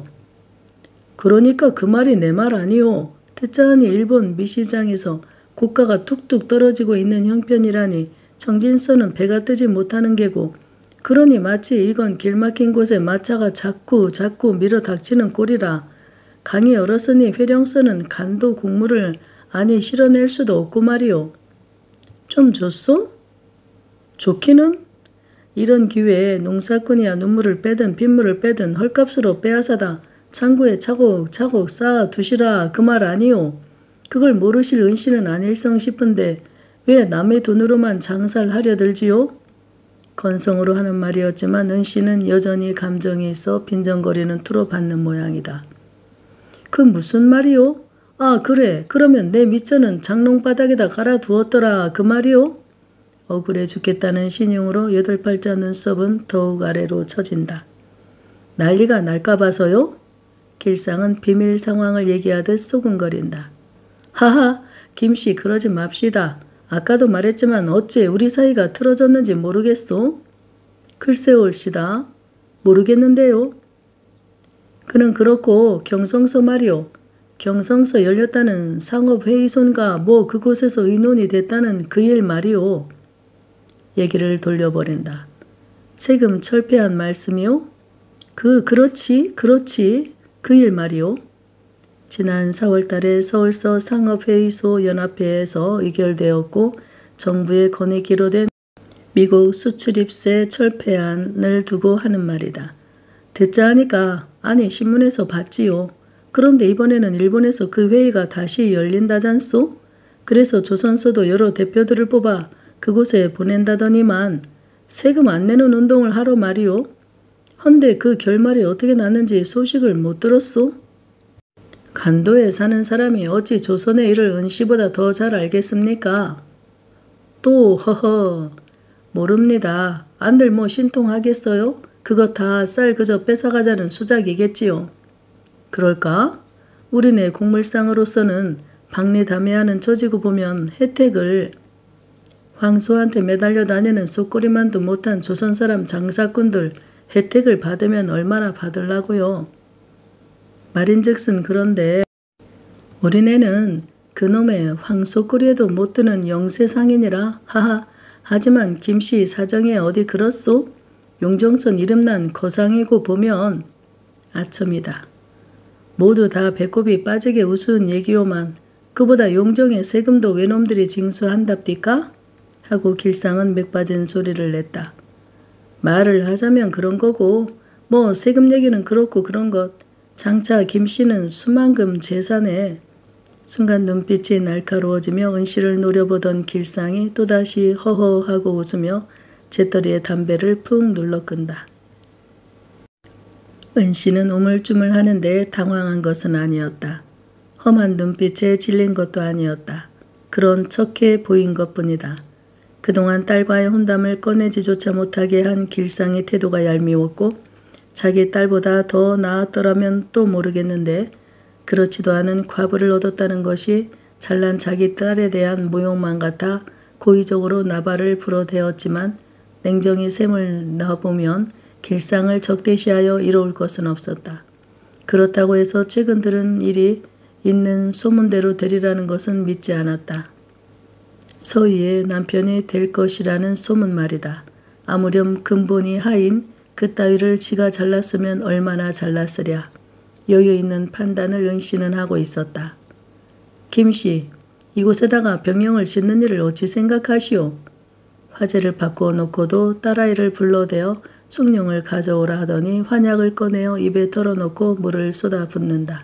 그러니까 그 말이 내 말 아니오. 듣자하니 일본 미시장에서 고가가 툭툭 떨어지고 있는 형편이라니 정진서는 배가 뜨지 못하는 게고, 그러니 마치 이건 길막힌 곳에 마차가 자꾸 밀어 닥치는 꼴이라. 강이 얼었으니 회령서는 간도 국물을 아니 실어낼 수도 없고 말이오. 좀 줬소? 좋기는? 이런 기회에 농사꾼이야 눈물을 빼든 빗물을 빼든 헐값으로 빼앗아다 창고에 차곡차곡 쌓아 두시라 그 말 아니오. 그걸 모르실 은씨는 아닐성 싶은데 왜 남의 돈으로만 장사를 하려 들지요? 건성으로 하는 말이었지만 은씨는 여전히 감정이 있어 빈정거리는 투로 받는 모양이다. 그 무슨 말이오? 아 그래 그러면 내 미처는 장롱바닥에다 깔아두었더라 그 말이오? 억울해 죽겠다는 신용으로 여덟 팔자 눈썹은 더욱 아래로 처진다. 난리가 날까 봐서요? 길상은 비밀 상황을 얘기하듯 소근거린다. 하하 김씨 그러지 맙시다. 아까도 말했지만 어째 우리 사이가 틀어졌는지 모르겠소? 글쎄 올시다. 모르겠는데요. 그는 그렇고 경성서 말이오. 경성서 열렸다는 상업회의소인가 뭐 그곳에서 의논이 됐다는 그 일 말이오. 얘기를 돌려버린다. 세금 철폐한 말씀이요? 그렇지 그 일 말이요. 지난 4월 달에 서울서 상업회의소 연합회에서 의결되었고 정부의 건의기로 된 미국 수출입세 철폐안을 두고 하는 말이다. 듣자 하니까 아니 신문에서 봤지요. 그런데 이번에는 일본에서 그 회의가 다시 열린다잖소? 그래서 조선소도 여러 대표들을 뽑아 그곳에 보낸다더니만 세금 안 내는 운동을 하러 말이오. 헌데 그 결말이 어떻게 났는지 소식을 못 들었소? 간도에 사는 사람이 어찌 조선의 일을 은씨보다 더 잘 알겠습니까? 또 허허 모릅니다. 안들 뭐 신통하겠어요? 그거 다 쌀 그저 뺏어가자는 수작이겠지요. 그럴까? 우리네 국물상으로서는 박리담회하는 처지고 보면 혜택을 황소한테 매달려 다니는 속꼬리만도 못한 조선사람 장사꾼들 혜택을 받으면 얼마나 받으려고요. 말인즉슨 그런데 우리네는 그놈의 황소꼬리에도 못 드는 영세상인이라 하하. 하지만 김씨 사정에 어디 그렇소? 용정천 이름난 거상이고 보면 아첨이다. 모두 다 배꼽이 빠지게 우스운 얘기요만 그보다 용정의 세금도 외놈들이 징수한답디까? 하고 길상은 맥빠진 소리를 냈다. 말을 하자면 그런 거고 뭐 세금 얘기는 그렇고 그런 것. 장차 김씨는 수만금 재산에. 순간 눈빛이 날카로워지며 은씨를 노려보던 길상이 또다시 허허하고 웃으며 재떨이에 담배를 푹 눌러 끈다. 은씨는 우물쭈물하는데 당황한 것은 아니었다. 험한 눈빛에 질린 것도 아니었다. 그런 척해 보인 것뿐이다. 그동안 딸과의 혼담을 꺼내지조차 못하게 한 길상의 태도가 얄미웠고 자기 딸보다 더 나았더라면 또 모르겠는데 그렇지도 않은 과부를 얻었다는 것이 잘난 자기 딸에 대한 모욕만 같아 고의적으로 나발을 불어대었지만 냉정히 셈을 넣어보면 길상을 적대시하여 이로울 것은 없었다. 그렇다고 해서 최근 들은 일이 있는 소문대로 되리라는 것은 믿지 않았다. 서희의 남편이 될 것이라는 소문 말이다. 아무렴 근본이 하인 그 따위를 지가 잘났으면 얼마나 잘났으랴. 여유 있는 판단을 은씨는 하고 있었다. 김씨, 이곳에다가 병영을 짓는 일을 어찌 생각하시오? 화제를 바꾸어 놓고도 딸아이를 불러대어 숭늉을 가져오라 하더니 환약을 꺼내어 입에 털어놓고 물을 쏟아붓는다.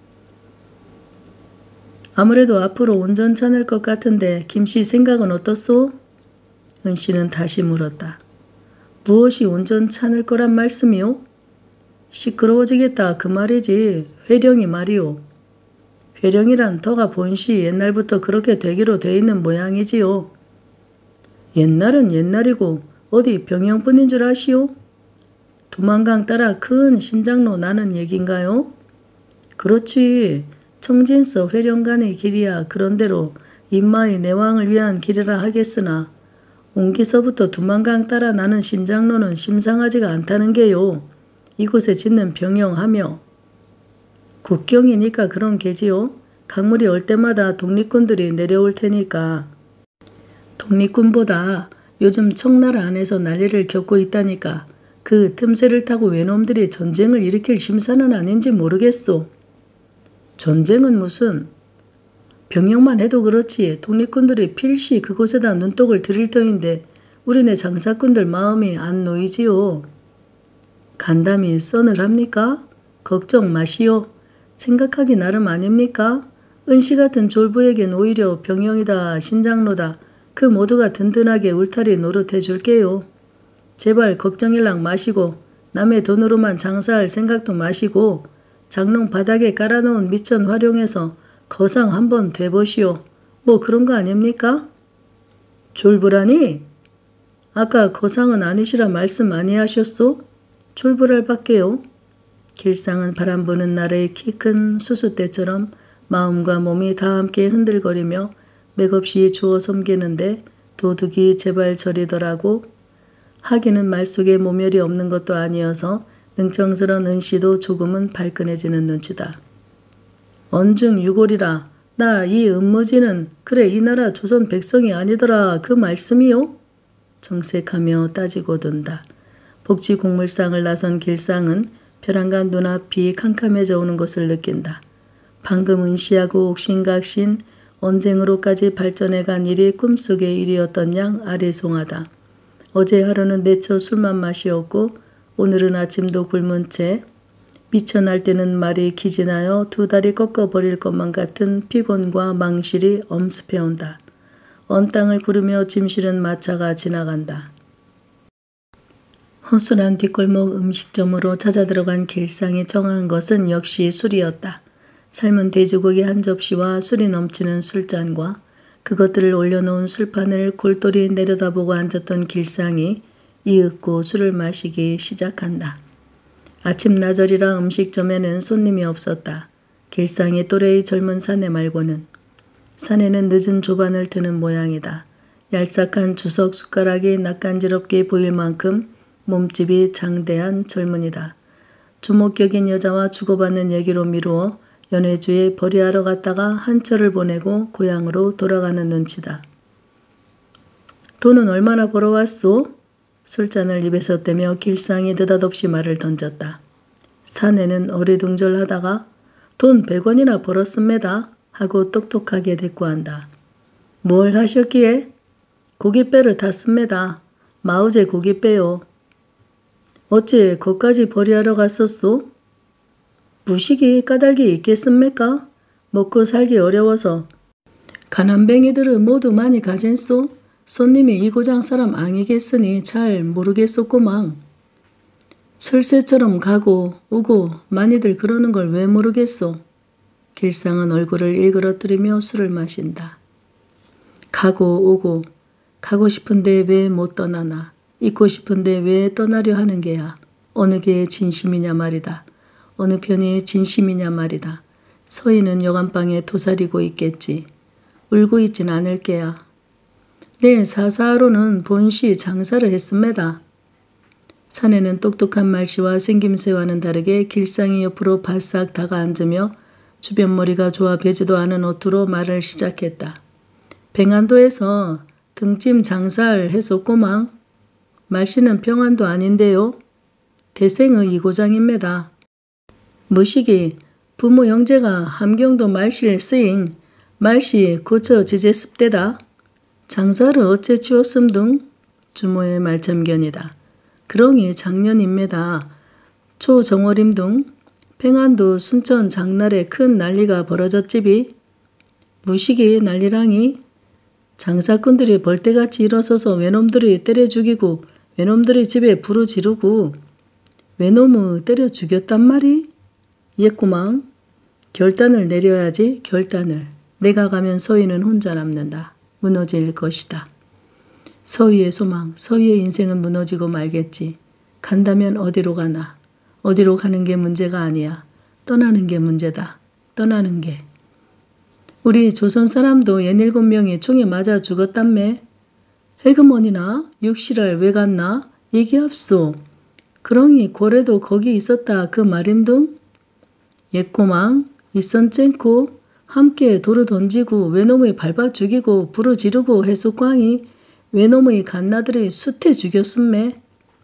아무래도 앞으로 온전찮을 것 같은데 김씨 생각은 어떻소? 은씨는 다시 물었다. 무엇이 온전찮을 거란 말씀이오? 시끄러워지겠다 그 말이지. 회령이 말이오. 회령이란 터가 본시 옛날부터 그렇게 되기로 돼 있는 모양이지요. 옛날은 옛날이고 어디 병영뿐인 줄 아시오? 두만강 따라 큰 신장로 나는 얘긴가요? 그렇지. 청진서 회령간의 길이야 그런대로 인마의 내왕을 위한 길이라 하겠으나 옹기서부터 두만강 따라 나는 신장로는 심상하지가 않다는 게요. 이곳에 짓는 병영하며 국경이니까 그런 게지요. 강물이 올 때마다 독립군들이 내려올 테니까. 독립군보다 요즘 청나라 안에서 난리를 겪고 있다니까. 그 틈새를 타고 외놈들이 전쟁을 일으킬 심산은 아닌지 모르겠소. 전쟁은 무슨. 병영만 해도 그렇지 독립군들이 필시 그곳에다 눈독을 들일 터인데 우리네 장사꾼들 마음이 안 놓이지요. 간담이 서늘합니까? 걱정 마시오. 생각하기 나름 아닙니까? 은씨 같은 졸부에겐 오히려 병영이다 신장로다 그 모두가 든든하게 울타리 노릇해 줄게요. 제발 걱정일랑 마시고 남의 돈으로만 장사할 생각도 마시고 장롱 바닥에 깔아놓은 미천 활용해서 거상 한번 돼보시오. 뭐 그런 거 아닙니까? 졸부라니? 아까 거상은 아니시라 말씀 많이 하셨소? 졸부랄 밖에요. 길상은 바람 부는 날의 키 큰 수수대처럼 마음과 몸이 다 함께 흔들거리며 맥없이 주워 섬기는데 도둑이 제발 저리더라고. 하기는 말 속에 모멸이 없는 것도 아니어서 능청스런 은씨도 조금은 발끈해지는 눈치다. 언중 유골이라 나 이 은무지는 그래 이 나라 조선 백성이 아니더라 그 말씀이요? 정색하며 따지고 든다. 복지 국물상을 나선 길상은 벼랑간 눈앞이 캄캄해져 오는 것을 느낀다. 방금 은씨하고 옥신각신 언쟁으로까지 발전해간 일이 꿈속의 일이었던 양 아리송하다. 어제 하루는 내쳐 술만 마시었고 오늘은 아침도 굶은 채 미쳐 날뛰는 말이 기진하여 두 다리 꺾어버릴 것만 같은 피곤과 망실이 엄습해온다. 언 땅을 구르며 짐 실은 마차가 지나간다. 허술한 뒷골목 음식점으로 찾아 들어간 길상이 정한 것은 역시 술이었다. 삶은 돼지고기 한 접시와 술이 넘치는 술잔과 그것들을 올려놓은 술판을 골똘히 내려다보고 앉았던 길상이 이윽고 술을 마시기 시작한다. 아침 나절이라 음식점에는 손님이 없었다. 길상의 또래의 젊은 사내 말고는. 사내는 늦은 조반을 드는 모양이다. 얄싹한 주석 숟가락이 낯간지럽게 보일 만큼 몸집이 장대한 젊은이다. 주목격인 여자와 주고받는 얘기로 미루어 연회주에 벌이하러 갔다가 한철을 보내고 고향으로 돌아가는 눈치다. 돈은 얼마나 벌어왔소? 술잔을 입에서 떼며 길상이 느닷없이 말을 던졌다. 사내는 어리둥절하다가 돈 100원이나 벌었습니다 하고 똑똑하게 대꾸한다. 뭘 하셨기에? 고깃배를 탔습니다. 마우제 고깃배요. 어째 거기까지 벌이하러 갔었소? 무식이 까닭이 있겠습니까? 먹고 살기 어려워서. 가난뱅이들은 모두 많이 가진소? 손님이 이 고장 사람 아니겠으니 잘 모르겠소꼬망. 철새처럼 가고 오고 많이들 그러는 걸 왜 모르겠소? 길상은 얼굴을 일그러뜨리며 술을 마신다. 가고 오고 가고 싶은데 왜 못 떠나나? 있고 싶은데 왜 떠나려 하는 게야? 어느 게 진심이냐 말이다. 어느 편이 진심이냐 말이다. 서희는 여간방에 도사리고 있겠지. 울고 있진 않을 게야. 네, 사사로는 본시 장사를 했습니다. 사내는 똑똑한 말씨와 생김새와는 다르게 길상이 옆으로 바싹 다가앉으며 주변 머리가 좋아 배지도 않은 어투로 말을 시작했다. 백안도에서 등짐 장사를 했었고망. 말씨는 평안도 아닌데요. 대생의 이고장입니다. 무식이 부모 형제가 함경도 말씨를 쓰인 말씨 고쳐 지제습대다. 장사를 어째 치웠음 둥? 주모의 말참견이다. 그러니 작년인매다. 초정월임둥 팽안도 순천 장날에 큰 난리가 벌어졌지비. 무식이 난리랑이. 장사꾼들이 벌떼같이 일어서서 외놈들이 때려 죽이고 외놈들이 집에 불을 지르고 외놈의 때려 죽였단 말이? 옛구망. 결단을 내려야지 결단을. 내가 가면 서희는 혼자 남는다. 무너질 것이다. 서희의 소망, 서희의 인생은 무너지고 말겠지. 간다면 어디로 가나. 어디로 가는 게 문제가 아니야. 떠나는 게 문제다. 떠나는 게. 우리 조선 사람도 67명이 총에 맞아 죽었단매. 해금원이나 육실알 왜 갔나? 얘기합소. 그러니 고래도 거기 있었다 그 말임둥? 옛꼬망 있선 쨍코 함께 돌을 던지고 외놈의 밟아 죽이고 불을 지르고 해수광이 외놈의 갓나들이 숫해 죽였음매.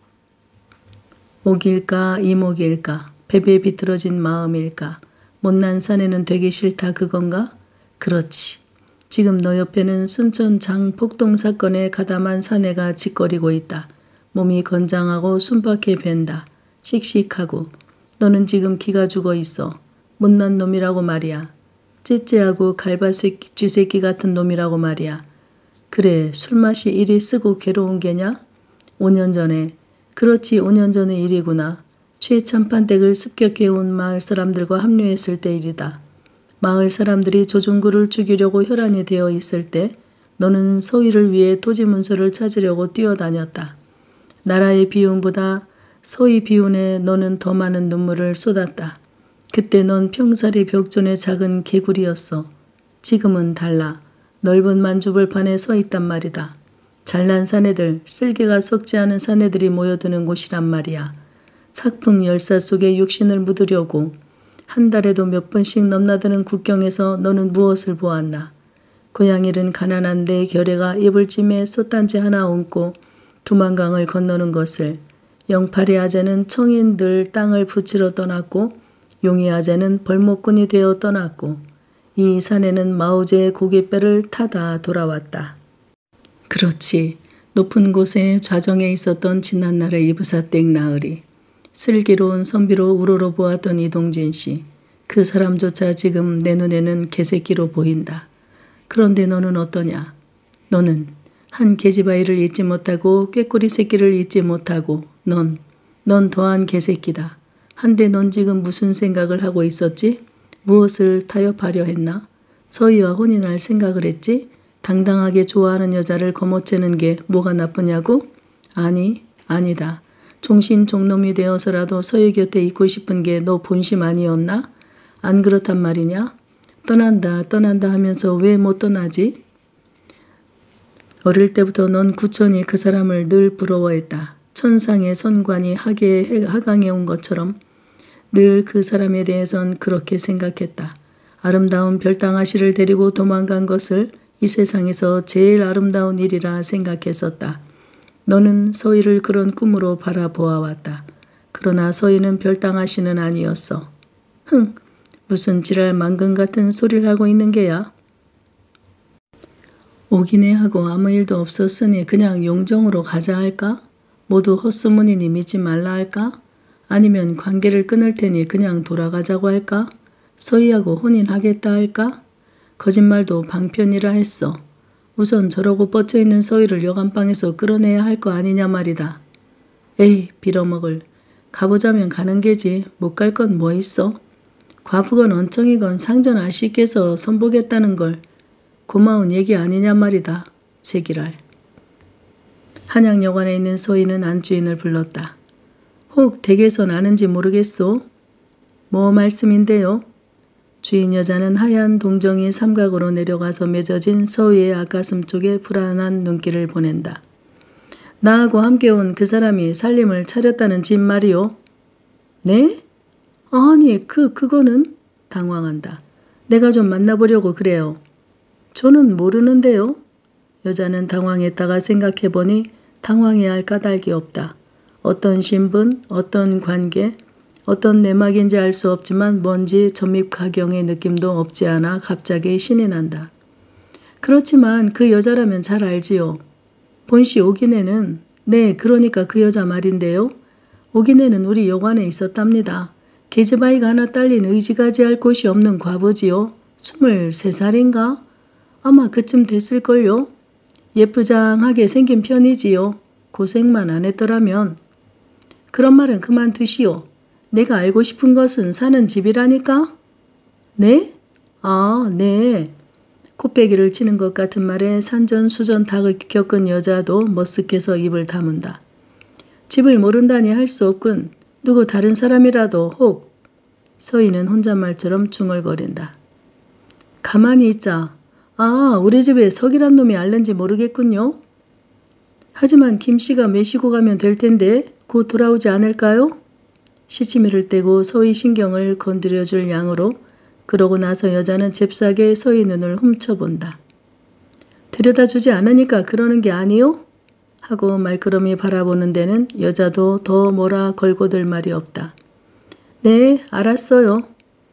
목일까 이목일까 배배 비틀어진 마음일까 못난 사내는 되기 싫다 그건가? 그렇지. 지금 너 옆에는 순천 장 폭동 사건에 가담한 사내가 짓거리고 있다. 몸이 건장하고 순박해 밴다. 씩씩하고. 너는 지금 기가 죽어 있어. 못난 놈이라고 말이야. 찌찌하고 갈바쥐새끼 같은 놈이라고 말이야. 그래 술맛이 이리 쓰고 괴로운 게냐? 5년 전에. 그렇지 5년 전의 일이구나. 최참판댁을 습격해온 마을 사람들과 합류했을 때 일이다. 마을 사람들이 조중구를 죽이려고 혈안이 되어 있을 때 너는 서희를 위해 토지 문서를 찾으려고 뛰어다녔다. 나라의 비운보다 서희 비운에 너는 더 많은 눈물을 쏟았다. 그때 넌 평사리 벽존의 작은 개구리였어. 지금은 달라. 넓은 만주벌판에 서 있단 말이다. 잘난 사내들, 쓸개가 썩지 않은 사내들이 모여드는 곳이란 말이야. 착풍 열사 속에 육신을 묻으려고 한 달에도 몇 번씩 넘나드는 국경에서 너는 무엇을 보았나. 고양이는 가난한 내 결애가 이불찜에 솥단지 하나 얹고 두만강을 건너는 것을, 영팔의 아재는 청인들 땅을 부치러 떠났고 용의 아재는 벌목꾼이 되어 떠났고 이 사내는 마우제의 고깃배를 타다 돌아왔다. 그렇지. 높은 곳에 좌정에 있었던 지난날의 이부사댁 나으리. 슬기로운 선비로 우러러 보았던 이동진 씨. 그 사람조차 지금 내 눈에는 개새끼로 보인다. 그런데 너는 어떠냐? 너는 한 계집아이를 잊지 못하고 꾀꼬리 새끼를 잊지 못하고 넌 더한 개새끼다. 한데 넌 지금 무슨 생각을 하고 있었지? 무엇을 타협하려 했나? 서희와 혼인할 생각을 했지? 당당하게 좋아하는 여자를 거머째는 게 뭐가 나쁘냐고? 아니, 아니다. 종신종놈이 되어서라도 서희 곁에 있고 싶은 게 너 본심 아니었나? 안 그렇단 말이냐? 떠난다 하면서 왜 못 떠나지? 어릴 때부터 넌 구천이 그 사람을 늘 부러워했다. 천상의 선관이 하강해 온 것처럼 늘 그 사람에 대해선 그렇게 생각했다. 아름다운 별당아씨를 데리고 도망간 것을 이 세상에서 제일 아름다운 일이라 생각했었다. 너는 서희를 그런 꿈으로 바라보아왔다. 그러나 서희는 별당아씨는 아니었어. 흥, 무슨 지랄 망근 같은 소리를 하고 있는 게야? 오기네 하고 아무 일도 없었으니 그냥 용정으로 가자 할까? 모두 헛소문이니 믿지 말라 할까? 아니면 관계를 끊을 테니 그냥 돌아가자고 할까? 서희하고 혼인하겠다 할까? 거짓말도 방편이라 했어. 우선 저러고 뻗쳐있는 서희를 여간방에서 끌어내야 할 거 아니냐 말이다. 에이 빌어먹을. 가보자면 가는 게지 못 갈 건 뭐 있어? 과부건 언청이건 상전 아씨께서 선보겠다는 걸 고마운 얘기 아니냐 말이다. 제기랄. 한양여관에 있는 서희는 안주인을 불렀다. 혹 댁에선 아는지 모르겠소? 뭐 말씀인데요? 주인 여자는 하얀 동정이 삼각으로 내려가서 맺어진 서희의 앞가슴 쪽에 불안한 눈길을 보낸다. 나하고 함께 온 그 사람이 살림을 차렸다는 집 말이오. 네? 아니 그거는? 당황한다. 내가 좀 만나보려고 그래요. 저는 모르는데요. 여자는 당황했다가 생각해보니 당황해야 할 까닭이 없다. 어떤 신분, 어떤 관계, 어떤 내막인지 알 수 없지만 뭔지 점입가경의 느낌도 없지 않아 갑자기 신이 난다. 그렇지만 그 여자라면 잘 알지요. 본씨 오기네는 네, 그러니까 그 여자 말인데요. 오기네는 우리 여관에 있었답니다. 계집아이가 하나 딸린 의지가지할 곳이 없는 과부지요. 23살인가? 아마 그쯤 됐을걸요. 예쁘장하게 생긴 편이지요. 고생만 안 했더라면. 그런 말은 그만두시오. 내가 알고 싶은 것은 사는 집이라니까? 네? 아, 네. 코빼기를 치는 것 같은 말에 산전수전닭을 겪은 여자도 머쓱해서 입을 다문다. 집을 모른다니 할 수 없군. 누구 다른 사람이라도 혹. 서희는 혼잣말처럼 중얼거린다. 가만히 있자. 아, 우리 집에 석이란 놈이 알는지 모르겠군요. 하지만 김씨가 메시고 가면 될 텐데 곧 돌아오지 않을까요? 시치미를 떼고 서희 신경을 건드려줄 양으로. 그러고 나서 여자는 잽싸게 서희 눈을 훔쳐본다. 데려다주지 않으니까 그러는 게 아니요? 하고 말끄러미 바라보는 데는 여자도 더 뭐라 걸고들 말이 없다. 네, 알았어요.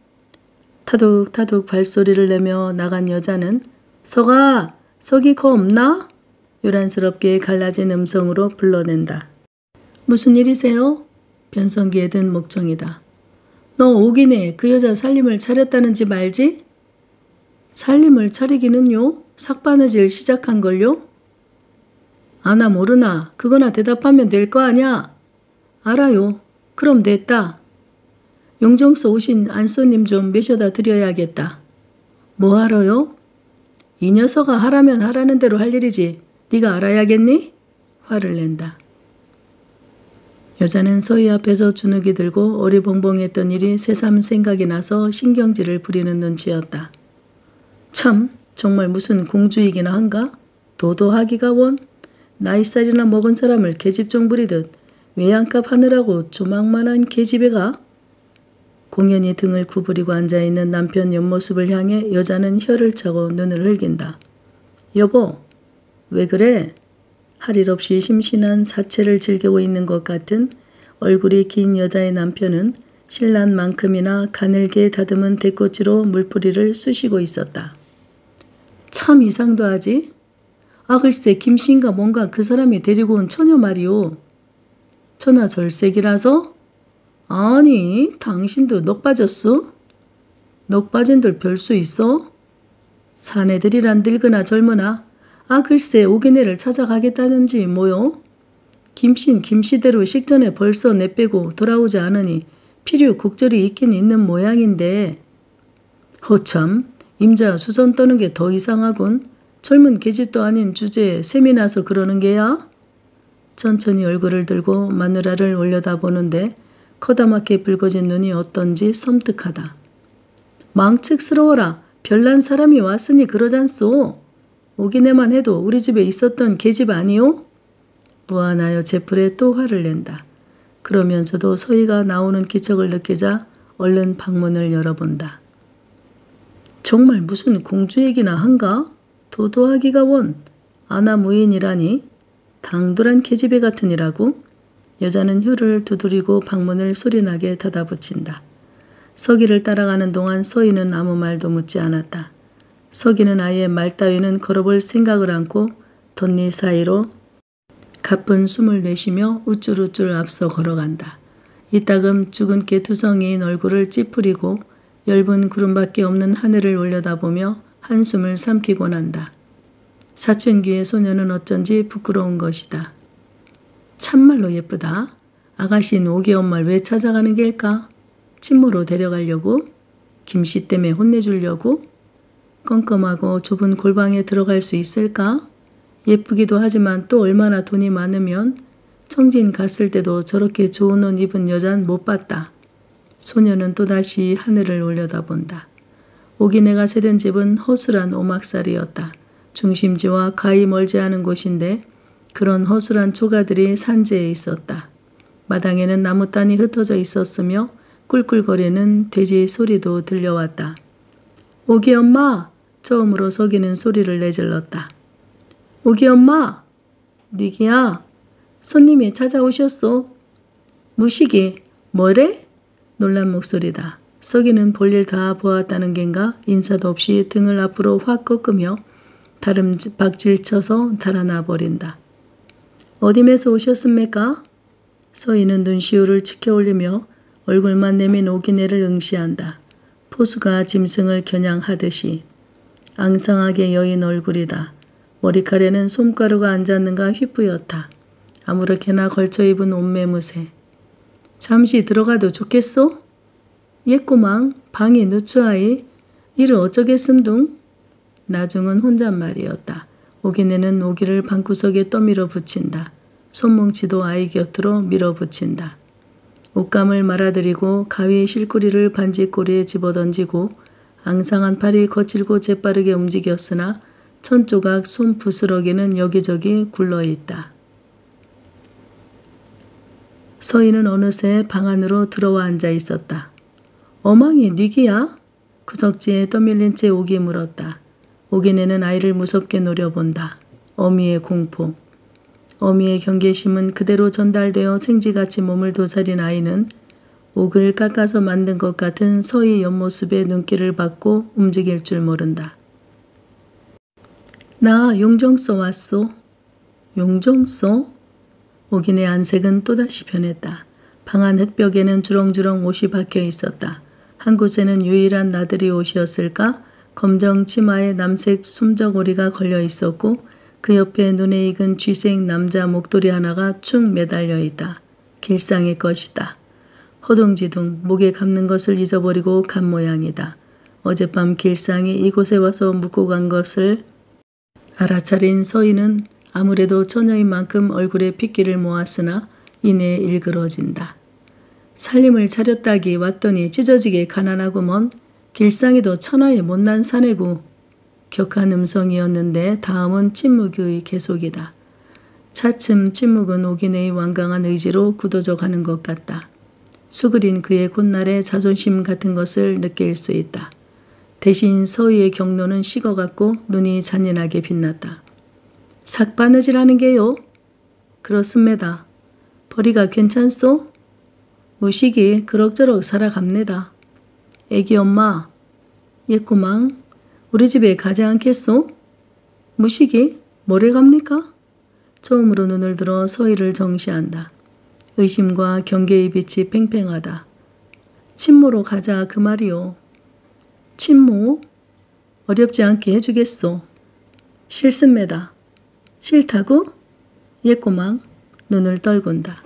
타둑타둑 발소리를 내며 나간 여자는 석아, 석이 거 없나? 요란스럽게 갈라진 음성으로 불러낸다. 무슨 일이세요? 변성기에 든 목청이다. 너 오기네 그 여자 살림을 차렸다는 집 알지? 살림을 차리기는요? 삭바느질 시작한걸요? 아나 모르나 그거나 대답하면 될 거 아냐? 알아요. 그럼 됐다. 용정서 오신 안쏘님 좀 모셔다 드려야겠다. 뭐 하러요? 이 녀석아 하라면 하라는 대로 할 일이지. 네가 알아야겠니? 화를 낸다. 여자는 서희 앞에서 주눅이 들고 어리벙벙했던 일이 새삼 생각이 나서 신경질을 부리는 눈치였다. 참, 정말 무슨 공주이기나 한가? 도도하기가 원? 나이살이나 먹은 사람을 계집종 부리듯 외양값 하느라고 조망만한 계집애가? 공연히 등을 구부리고 앉아있는 남편 옆모습을 향해 여자는 혀를 차고 눈을 흘긴다. 여보, 왜 그래? 할 일 없이 심신한 사체를 즐기고 있는 것 같은 얼굴이 긴 여자의 남편은 신란만큼이나 가늘게 다듬은 대꼬치로 물뿌리를 쑤시고 있었다. 참 이상도 하지? 아 글쎄 김씨인가 뭔가 그 사람이 데리고 온 처녀 말이오. 천하절색이라서? 아니 당신도 넋 빠졌어? 넋 빠진들 별 수 있어? 사내들이란 늙으나 젊으나 아 글쎄 오기네를 찾아가겠다는지 뭐요? 김씨는 김씨대로 식전에 벌써 내빼고 돌아오지 않으니 필요 곡절이 있긴 있는 모양인데 허참 임자 수선 떠는 게 더 이상하군. 젊은 계집도 아닌 주제에 셈이 나서 그러는 게야? 천천히 얼굴을 들고 마누라를 올려다보는데 커다랗게 붉어진 눈이 어떤지 섬뜩하다. 망측스러워라. 별난 사람이 왔으니 그러잖소. 오기네만 해도 우리 집에 있었던 계집 아니오? 무안하여 제풀에 또 화를 낸다. 그러면서도 서희가 나오는 기척을 느끼자 얼른 방문을 열어본다. 정말 무슨 공주 얘기나 한가? 도도하기가 원. 아나무인이라니. 당돌한 계집애 같으니라고. 여자는 혀를 두드리고 방문을 소리나게 닫아붙인다. 서기를 따라가는 동안 서희는 아무 말도 묻지 않았다. 서기는 아예 말 따위는 걸어볼 생각을 않고 덧니 사이로 가쁜 숨을 내쉬며 우쭐우쭐 앞서 걸어간다. 이따금 죽은 개 투성이인 얼굴을 찌푸리고 엷은 구름밖에 없는 하늘을 올려다보며 한숨을 삼키고 난다. 사춘기의 소녀는 어쩐지 부끄러운 것이다. 참말로 예쁘다. 아가씨는 오기 엄마를 왜 찾아가는 게일까? 친모로 데려가려고? 김씨 때문에 혼내주려고? 껌껌하고 좁은 골방에 들어갈 수 있을까? 예쁘기도 하지만 또 얼마나 돈이 많으면 청진 갔을 때도 저렇게 좋은 옷 입은 여잔 못 봤다. 소녀는 또다시 하늘을 올려다본다. 오기네가 세던 집은 허술한 오막살이었다. 중심지와 가히 멀지 않은 곳인데 그런 허술한 초가들이 산재에 있었다. 마당에는 나무단이 흩어져 있었으며 꿀꿀거리는 돼지 소리도 들려왔다. 오기 엄마! 처음으로 서기는 소리를 내질렀다. 오기 엄마! 니기야! 손님이 찾아오셨소. 무식이 뭐래? 놀란 목소리다. 서기는 볼일 다 보았다는 겐가 인사도 없이 등을 앞으로 확 꺾으며 다름박질 쳐서 달아나 버린다. 어디에서 오셨습니까? 서희는 눈시울을 치켜 올리며 얼굴만 내민 오기네를 응시한다. 포수가 짐승을 겨냥하듯이. 앙상하게 여인 얼굴이다. 머리카락에는 솜가루가 앉았는가 휘뿌옇다. 아무렇게나 걸쳐 입은 옷매무새. 잠시 들어가도 좋겠소? 옛꼬망 방이 누추하이 이를 어쩌겠음둥? 나중은 혼잣말이었다. 오기네는 오기를 방구석에 떠밀어 붙인다. 손뭉치도 아이 곁으로 밀어붙인다. 옷감을 말아들이고 가위의 실꾸리를 반지꼬리에 집어던지고 앙상한 팔이 거칠고 재빠르게 움직였으나 천조각 손 부스러기는 여기저기 굴러있다. 서희는 어느새 방 안으로 들어와 앉아 있었다. 어망이 뉘기야? 구석지에 떠밀린 채 오기 물었다. 오기네는 아이를 무섭게 노려본다. 어미의 공포. 어미의 경계심은 그대로 전달되어 생쥐같이 몸을 도사린 아이는 옥을 깎아서 만든 것 같은 서희 옆모습에 눈길을 받고 움직일 줄 모른다. 나 용정서 왔소. 용정서? 오기네 안색은 또다시 변했다. 방 안 흙벽에는 주렁주렁 옷이 박혀 있었다. 한 곳에는 유일한 나들이 옷이었을까? 검정 치마에 남색 숨저고리가 걸려 있었고 그 옆에 눈에 익은 쥐색 남자 목도리 하나가 축 매달려 있다. 길상의 것이다. 허둥지둥 목에 감는 것을 잊어버리고 간 모양이다. 어젯밤 길상이 이곳에 와서 묵고 간 것을 알아차린 서희는 아무래도 처녀인 만큼 얼굴에 핏기를 모았으나 이내 일그러진다. 살림을 차렸다기 왔더니 찢어지게 가난하구먼. 길상이도 천하의 못난 사내고. 격한 음성이었는데 다음은 침묵의 계속이다. 차츰 침묵은 오기네의 완강한 의지로 굳어져 가는 것 같다. 수그린 그의 콧날에 자존심 같은 것을 느낄 수 있다. 대신 서희의 경로는 식어갔고 눈이 잔인하게 빛났다. 삭바느질하는 게요? 그렇습니다. 벌이가 괜찮소? 무식이 그럭저럭 살아갑니다. 애기 엄마, 옛꼬망, 우리 집에 가지 않겠소? 무식이 뭐래 갑니까? 처음으로 눈을 들어 서희를 정시한다. 의심과 경계의 빛이 팽팽하다. 친모로 가자 그 말이요. 친모? 어렵지 않게 해주겠소. 싫습니다. 싫다고? 옛꼬망 눈을 떨군다.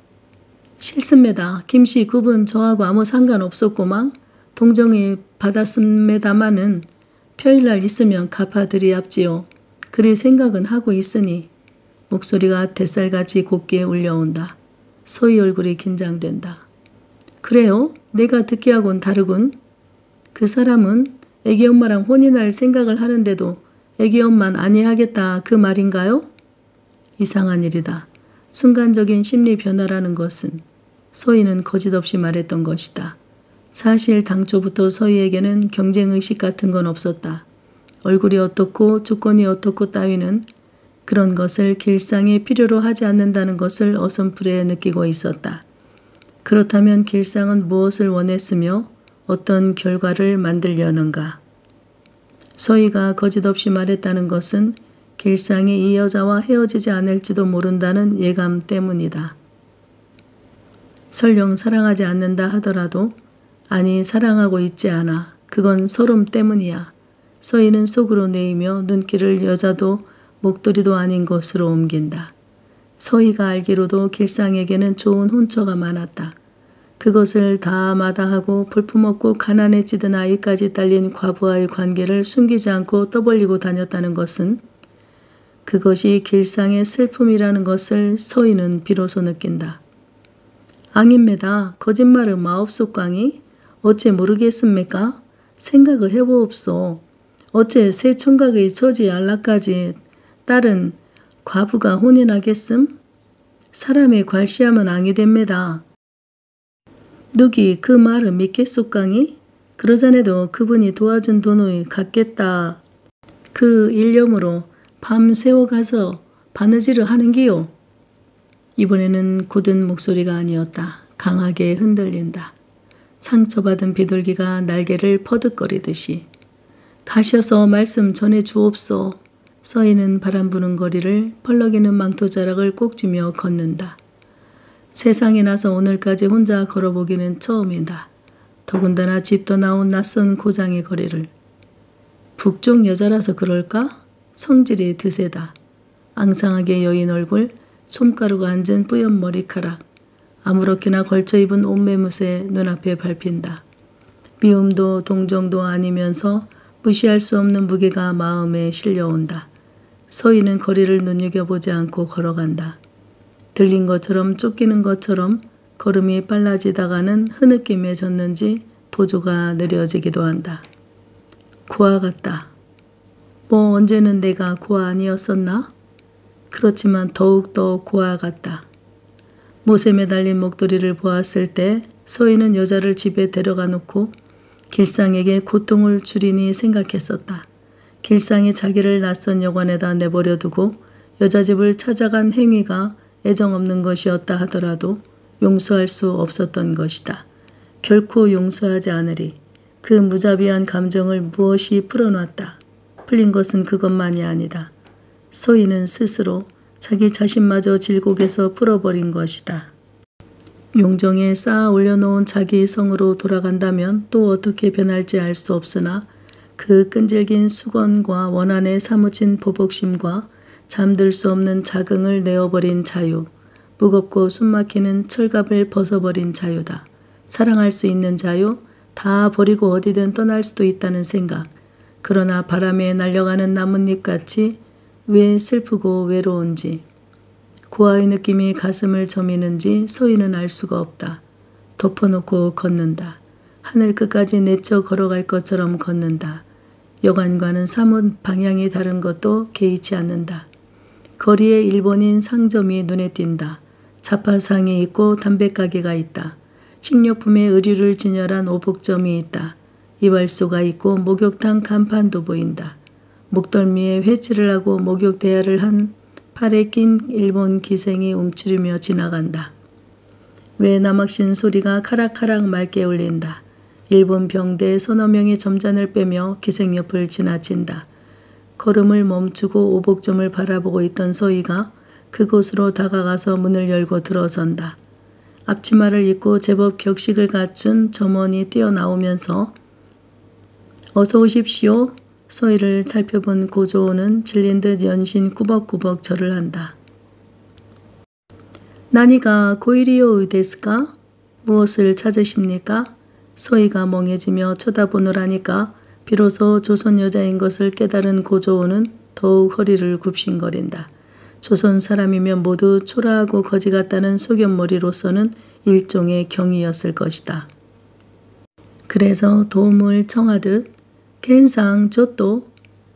싫습니다. 김씨 굽은 저하고 아무 상관없었고망. 동정이 받았음에다마는 평일날 있으면 갚아드리압지요. 그리 생각은 하고 있으니. 목소리가 뱃살같이 곱게 울려온다. 서희 얼굴이 긴장된다. 그래요? 내가 듣기하고는 다르군. 그 사람은 애기 엄마랑 혼인할 생각을 하는데도 애기 엄만 아니하겠다 그 말인가요? 이상한 일이다. 순간적인 심리 변화라는 것은 서희는 거짓없이 말했던 것이다. 사실 당초부터 서희에게는 경쟁의식 같은 건 없었다. 얼굴이 어떻고 조건이 어떻고 따위는 그런 것을 길상이 필요로 하지 않는다는 것을 어선풀에 느끼고 있었다. 그렇다면 길상은 무엇을 원했으며 어떤 결과를 만들려는가? 서희가 거짓없이 말했다는 것은 길상이 이 여자와 헤어지지 않을지도 모른다는 예감 때문이다. 설령 사랑하지 않는다 하더라도 아니 사랑하고 있지 않아. 그건 서름 때문이야. 서희는 속으로 내이며 눈길을 여자도 목도리도 아닌 것으로 옮긴다. 서희가 알기로도 길상에게는 좋은 혼처가 많았다. 그것을 다 마다하고 볼품없고 가난해지던 아이까지 딸린 과부와의 관계를 숨기지 않고 떠벌리고 다녔다는 것은 그것이 길상의 슬픔이라는 것을 서희는 비로소 느낀다. 앙입니다. 거짓말을 마옵소광이 어째 모르겠습니까? 생각을 해보옵소. 어째 새 총각의 처지 안락까지 딸은 과부가 혼인하겠음? 사람의 괄시하면 앙이 됩니다. 누기 그 말을 믿겠소광이? 그러자네도 그분이 도와준 돈의 갚겠다. 그 일념으로 밤 새워가서 바느질을 하는기요. 이번에는 굳은 목소리가 아니었다. 강하게 흔들린다. 상처받은 비둘기가 날개를 퍼득거리듯이. 가셔서 말씀 전해 주옵소. 서희는 바람 부는 거리를 펄럭이는 망토자락을 꼭 쥐며 걷는다. 세상에 나서 오늘까지 혼자 걸어보기는 처음이다. 더군다나 집도 나온 낯선 고장의 거리를. 북쪽 여자라서 그럴까? 성질이 드세다. 앙상하게 여인 얼굴, 솜가루가 앉은 뿌연 머리카락, 아무렇게나 걸쳐 입은 옷매무새 눈앞에 밟힌다. 미움도 동정도 아니면서 무시할 수 없는 무게가 마음에 실려온다. 서희는 거리를 눈여겨보지 않고 걸어간다. 들린 것처럼 쫓기는 것처럼 걸음이 빨라지다가는 흐느낌에 젖는지 보조가 느려지기도 한다. 고아 같다. 뭐 언제는 내가 고아 아니었었나? 그렇지만 더욱더 고아 같다. 못에 매달린 목도리를 보았을 때 서희는 여자를 집에 데려가 놓고 길상에게 고통을 주리니 생각했었다. 길상이 자기를 낯선 여관에다 내버려 두고 여자 집을 찾아간 행위가 애정 없는 것이었다 하더라도 용서할 수 없었던 것이다. 결코 용서하지 않으리. 그 무자비한 감정을 무엇이 풀어놨다. 풀린 것은 그것만이 아니다. 서희는 스스로 자기 자신마저 질곡에서 풀어버린 것이다. 용정에 쌓아 올려놓은 자기 성으로 돌아간다면 또 어떻게 변할지 알 수 없으나 그 끈질긴 수건과 원한에 사무친 보복심과 잠들 수 없는 자긍을 내어버린 자유, 무겁고 숨막히는 철갑을 벗어버린 자유다. 사랑할 수 있는 자유, 다 버리고 어디든 떠날 수도 있다는 생각. 그러나 바람에 날려가는 나뭇잎같이 왜 슬프고 외로운지, 고아의 느낌이 가슴을 저미는지 서희는 알 수가 없다. 덮어놓고 걷는다. 하늘 끝까지 내쳐 걸어갈 것처럼 걷는다. 여관과는 사뭇 방향이 다른 것도 개의치 않는다. 거리에 일본인 상점이 눈에 띈다. 자파상이 있고 담배가게가 있다. 식료품의 의류를 진열한 오복점이 있다. 이발소가 있고 목욕탕 간판도 보인다. 목덜미에 회치를 하고 목욕 대야를 한 팔에 낀 일본 기생이 움츠리며 지나간다. 왜 나막신 소리가 카락카락 맑게 울린다. 일본 병대 서너 명이 점잔을 빼며 기생 옆을 지나친다. 걸음을 멈추고 오복점을 바라보고 있던 서희가 그곳으로 다가가서 문을 열고 들어선다. 앞치마를 입고 제법 격식을 갖춘 점원이 뛰어나오면서 어서 오십시오. 서희를 살펴본 고조오는 질린 듯 연신 꾸벅꾸벅 절을 한다. 나니가 고이리오 데스까? 무엇을 찾으십니까? 서희가 멍해지며 쳐다보느라니까 비로소 조선 여자인 것을 깨달은 고조오는 더욱 허리를 굽신거린다. 조선 사람이면 모두 초라하고 거지 같다는 소견머리로서는 일종의 경이였을 것이다. 그래서 도움을 청하듯 겐상 조또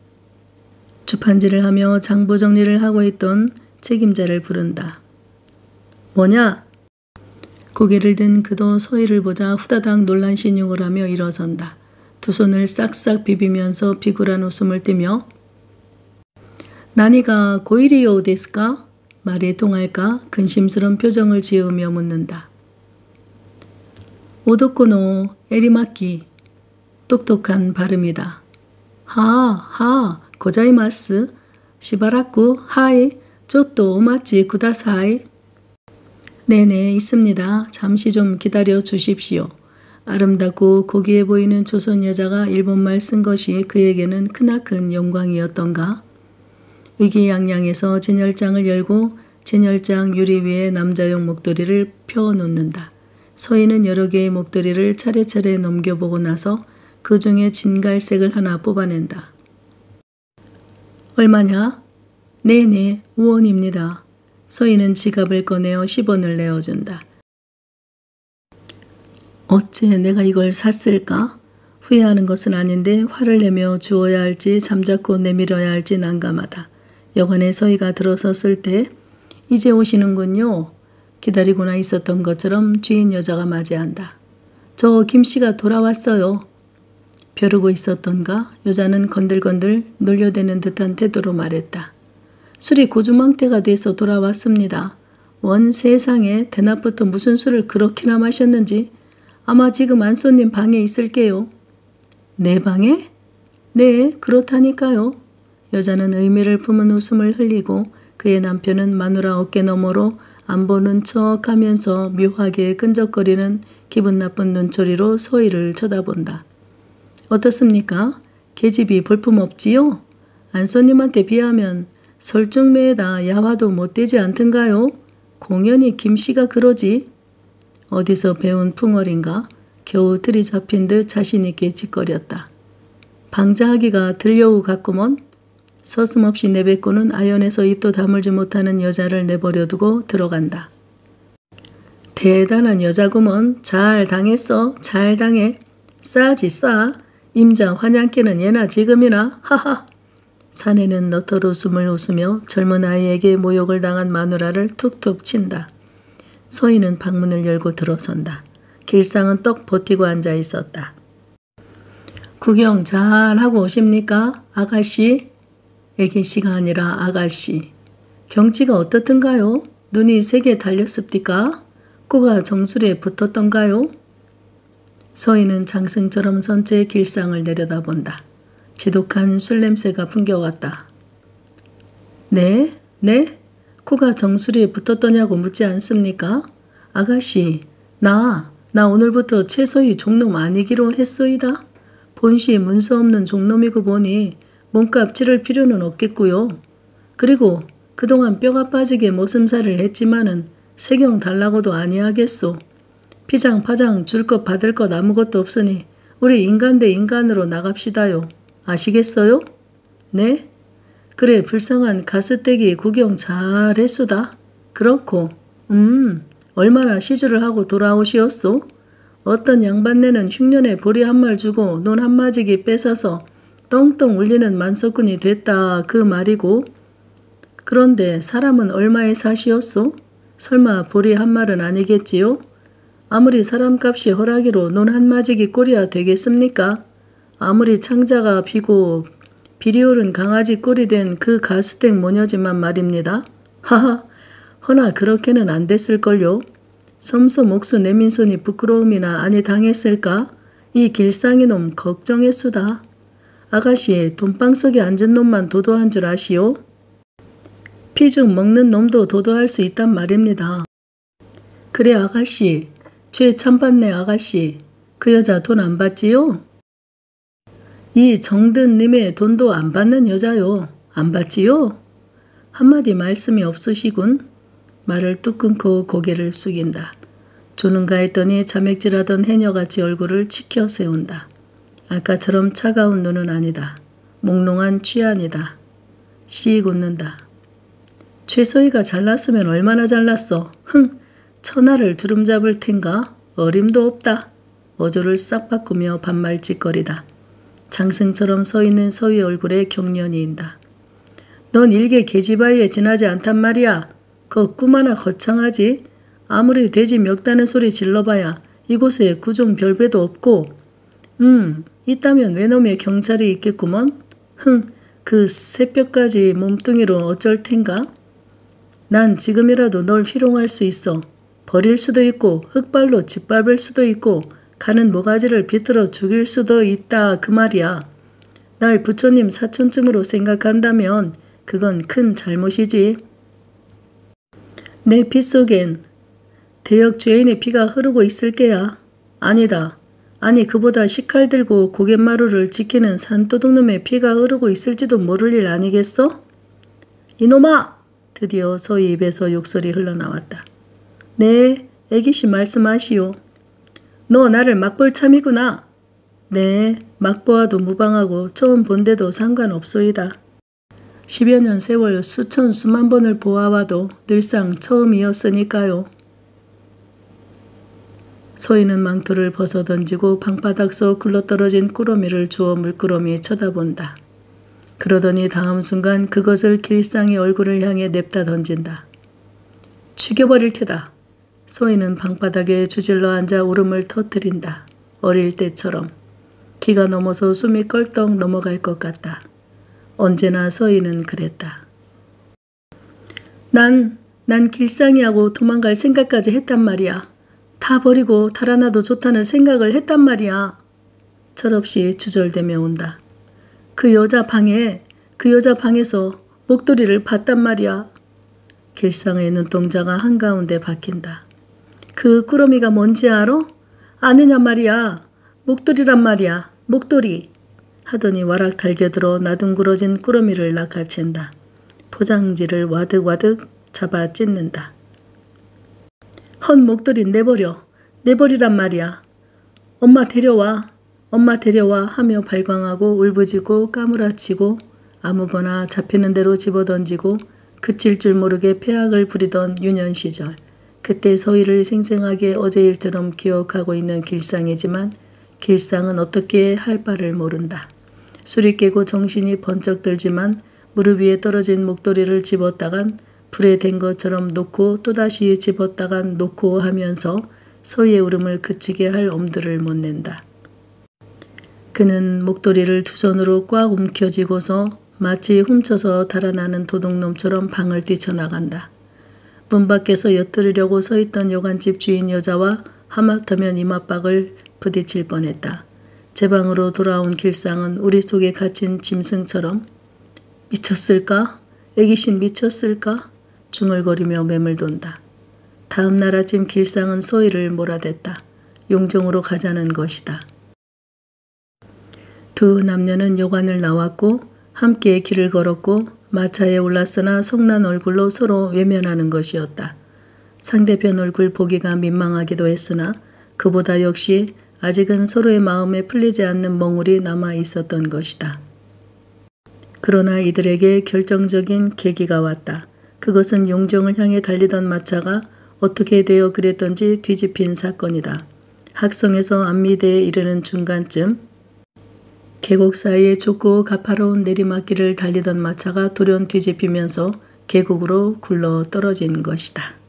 주판지를 하며 장부 정리를 하고 있던 책임자를 부른다. 뭐냐? 고개를 든 그도 서희를 보자 후다닥 놀란 신용을 하며 일어선다. 두 손을 싹싹 비비면서 비굴한 웃음을 띠며 나니가 고이리오 데스까? 말이 통할까? 근심스러운 표정을 지으며 묻는다. 오도코노 에리마키 똑똑한 발음이다. 하, 고자이마스. 시바라쿠, 하이, 쪼또 오마치 구다사이. 네네, 있습니다. 잠시 좀 기다려 주십시오. 아름답고 고귀해 보이는 조선 여자가 일본말 쓴 것이 그에게는 크나큰 영광이었던가. 의기양양해서 진열장을 열고 진열장 유리 위에 남자용 목도리를 펴놓는다. 서희는 여러 개의 목도리를 차례차례 넘겨보고 나서 그 중에 진갈색을 하나 뽑아낸다. 얼마냐? 네네, 5원입니다. 서희는 지갑을 꺼내어 10원을 내어준다. 어째 내가 이걸 샀을까? 후회하는 것은 아닌데 화를 내며 주어야 할지 잠자코 내밀어야 할지 난감하다. 여관에 서희가 들어섰을 때 이제 오시는군요. 기다리고나 있었던 것처럼 주인 여자가 맞이한다. 저 김씨가 돌아왔어요. 벼르고 있었던가? 여자는 건들건들 놀려대는 듯한 태도로 말했다. 술이 고주망태가 돼서 돌아왔습니다. 원 세상에 대낮부터 무슨 술을 그렇게나 마셨는지 아마 지금 안소님 방에 있을게요. 내 방에? 네, 그렇다니까요. 여자는 의미를 품은 웃음을 흘리고 그의 남편은 마누라 어깨 너머로 안 보는 척 하면서 묘하게 끈적거리는 기분 나쁜 눈초리로 서희를 쳐다본다. 어떻습니까? 계집이 볼품없지요? 안소님한테 비하면 설중매에다 야화도 못되지 않던가요? 공연히 김씨가 그러지. 어디서 배운 풍월인가? 겨우 들이잡힌 듯 자신있게 짓거렸다. 방자하기가 들려우 같구먼. 서슴없이 내뱉고는 아연에서 입도 다물지 못하는 여자를 내버려두고 들어간다. 대단한 여자구먼. 잘 당했어. 잘 당해. 싸지 싸. 임자 환양께는 예나 지금이나. 하하. 사내는 너털 웃음을 웃으며 젊은 아이에게 모욕을 당한 마누라를 툭툭 친다. 서희는 방문을 열고 들어선다. 길상은 떡 버티고 앉아 있었다. 구경 잘 하고 오십니까? 아가씨? 애기씨가 아니라 아가씨. 경치가 어떻든가요? 눈이 세게 달렸습니까? 코가 정수리에 붙었던가요? 서희는 장승처럼 선 채 길상을 내려다본다. 지독한 술 냄새가 풍겨왔다. 네? 네? 코가 정수리에 붙었더냐고 묻지 않습니까? 아가씨, 나 오늘부터 최서희 종놈 아니기로 했소이다. 본시 문서 없는 종놈이고 보니 몸값 치를 필요는 없겠고요. 그리고 그동안 뼈가 빠지게 모슴살을 했지만은 세경 달라고도 아니하겠소. 피장 파장 줄 것 받을 것 아무것도 없으니 우리 인간 대 인간으로 나갑시다요. 아시겠어요? 네? 그래 불쌍한 가스떼기 구경 잘 했수다. 그렇고 얼마나 시주를 하고 돌아오시었소? 어떤 양반네는 흉년에 보리 한 말 주고 논 한마지기 뺏어서 떵떵 울리는 만석군이 됐다 그 말이고. 그런데 사람은 얼마에 사시었소? 설마 보리 한 말은 아니겠지요? 아무리 사람값이 허락이로 논 한마지기 꼴이야 되겠습니까? 아무리 창자가 비고 비리 오른 강아지 꼴이 된 그 가스댁 모녀지만 말입니다. 하하, 허나 그렇게는 안 됐을걸요. 섬소 목수 내민손이 부끄러움이나 아니 당했을까? 이 길상이 놈 걱정했수다. 아가씨, 돈방 속에 앉은 놈만 도도한 줄 아시오? 피죽 먹는 놈도 도도할 수 있단 말입니다. 그래 아가씨, 죄 참받네 아가씨. 그 여자 돈 안 받지요? 이 정든님의 돈도 안 받는 여자요. 안 받지요? 한마디 말씀이 없으시군. 말을 뚝 끊고 고개를 숙인다. 조는가 했더니 자맥질하던 해녀같이 얼굴을 치켜 세운다. 아까처럼 차가운 눈은 아니다. 몽롱한 취한이다. 씩 웃는다. 최서희가 잘났으면 얼마나 잘났어. 흥! 천하를 주름잡을 텐가? 어림도 없다. 어조를 싹 바꾸며 반말짓거리다. 장승처럼 서있는 서희 얼굴에 경련이 인다. 넌 일개 계집아이에 지나지 않단 말이야. 그 꿈 하나 거창하지? 아무리 돼지 멱다는 소리 질러봐야 이곳에 구종 별배도 없고. 있다면 외놈의 경찰이 있겠구먼. 그 새벽까지 몸뚱이로 어쩔 텐가? 난 지금이라도 널 희롱할 수 있어. 버릴 수도 있고 흙발로 짓밟을 수도 있고 가는 모가지를 비틀어 죽일 수도 있다 그 말이야. 날 부처님 사촌쯤으로 생각한다면 그건 큰 잘못이지. 내 피 속엔 대역 죄인의 피가 흐르고 있을 게야. 아니다. 아니 그보다 식칼 들고 고갯마루를 지키는 산도둑놈의 피가 흐르고 있을지도 모를 일 아니겠어? 이놈아! 드디어 서희 입에서 욕설이 흘러나왔다. 네, 애기씨 말씀하시오. 너 나를 막볼 참이구나. 네, 막보아도 무방하고 처음 본데도 상관없소이다. 10여 년 세월 수천 수만 번을 보아와도 늘상 처음이었으니까요. 서희는 망토를 벗어던지고 방바닥서 굴러떨어진 꾸러미를 주워 물끄러미 쳐다본다. 그러더니 다음 순간 그것을 길상의 얼굴을 향해 냅다 던진다. 죽여버릴 테다. 서희는 방바닥에 주질러 앉아 울음을 터뜨린다. 어릴 때처럼. 기가 넘어서 숨이 껄떡 넘어갈 것 같다. 언제나 서희는 그랬다. 난 길상이하고 도망갈 생각까지 했단 말이야. 다 버리고 달아나도 좋다는 생각을 했단 말이야. 철없이 주절되며 온다. 그 여자 방에 그 여자 방에서 목도리를 봤단 말이야. 길상의 눈동자가 한가운데 박힌다. 그 꾸러미가 뭔지 알아? 아느냐 말이야. 목도리란 말이야. 목도리. 하더니 와락 달겨들어 나둥그러진 꾸러미를 낚아챈다. 포장지를 와득와득 잡아 찢는다. 헛 목도리 내버려. 내버리란 말이야. 엄마 데려와. 엄마 데려와 하며 발광하고 울부짖고 까무라치고 아무거나 잡히는 대로 집어던지고 그칠 줄 모르게 폐악을 부리던 유년 시절. 그때 서희를 생생하게 어제 일처럼 기억하고 있는 길상이지만 길상은 어떻게 할 바를 모른다. 술이 깨고 정신이 번쩍 들지만 무릎 위에 떨어진 목도리를 집었다간 불에 댄 것처럼 놓고 또다시 집었다간 놓고 하면서 서희의 울음을 그치게 할 엄두를 못 낸다. 그는 목도리를 두 손으로 꽉 움켜쥐고서 마치 훔쳐서 달아나는 도둑놈처럼 방을 뛰쳐나간다. 문 밖에서 엿들으려고 서있던 요간집 주인 여자와 하마터면 이맛박을 부딪힐 뻔했다. 제 방으로 돌아온 길상은 우리 속에 갇힌 짐승처럼 미쳤을까? 애기신 미쳤을까? 중얼거리며 맴을 돈다. 다음 날 아침 길상은 서희를 몰아댔다. 용정으로 가자는 것이다. 두 남녀는 여관을 나왔고 함께 길을 걸었고 마차에 올랐으나 성난 얼굴로 서로 외면하는 것이었다. 상대편 얼굴 보기가 민망하기도 했으나 그보다 역시 아직은 서로의 마음에 풀리지 않는 멍울이 남아 있었던 것이다. 그러나 이들에게 결정적인 계기가 왔다. 그것은 용정을 향해 달리던 마차가 어떻게 되어 그랬던지 뒤집힌 사건이다. 학성에서 안미대에 이르는 중간쯤 계곡 사이에 좁고 가파로운 내리막길을 달리던 마차가 돌연 뒤집히면서 계곡으로 굴러 떨어진 것이다.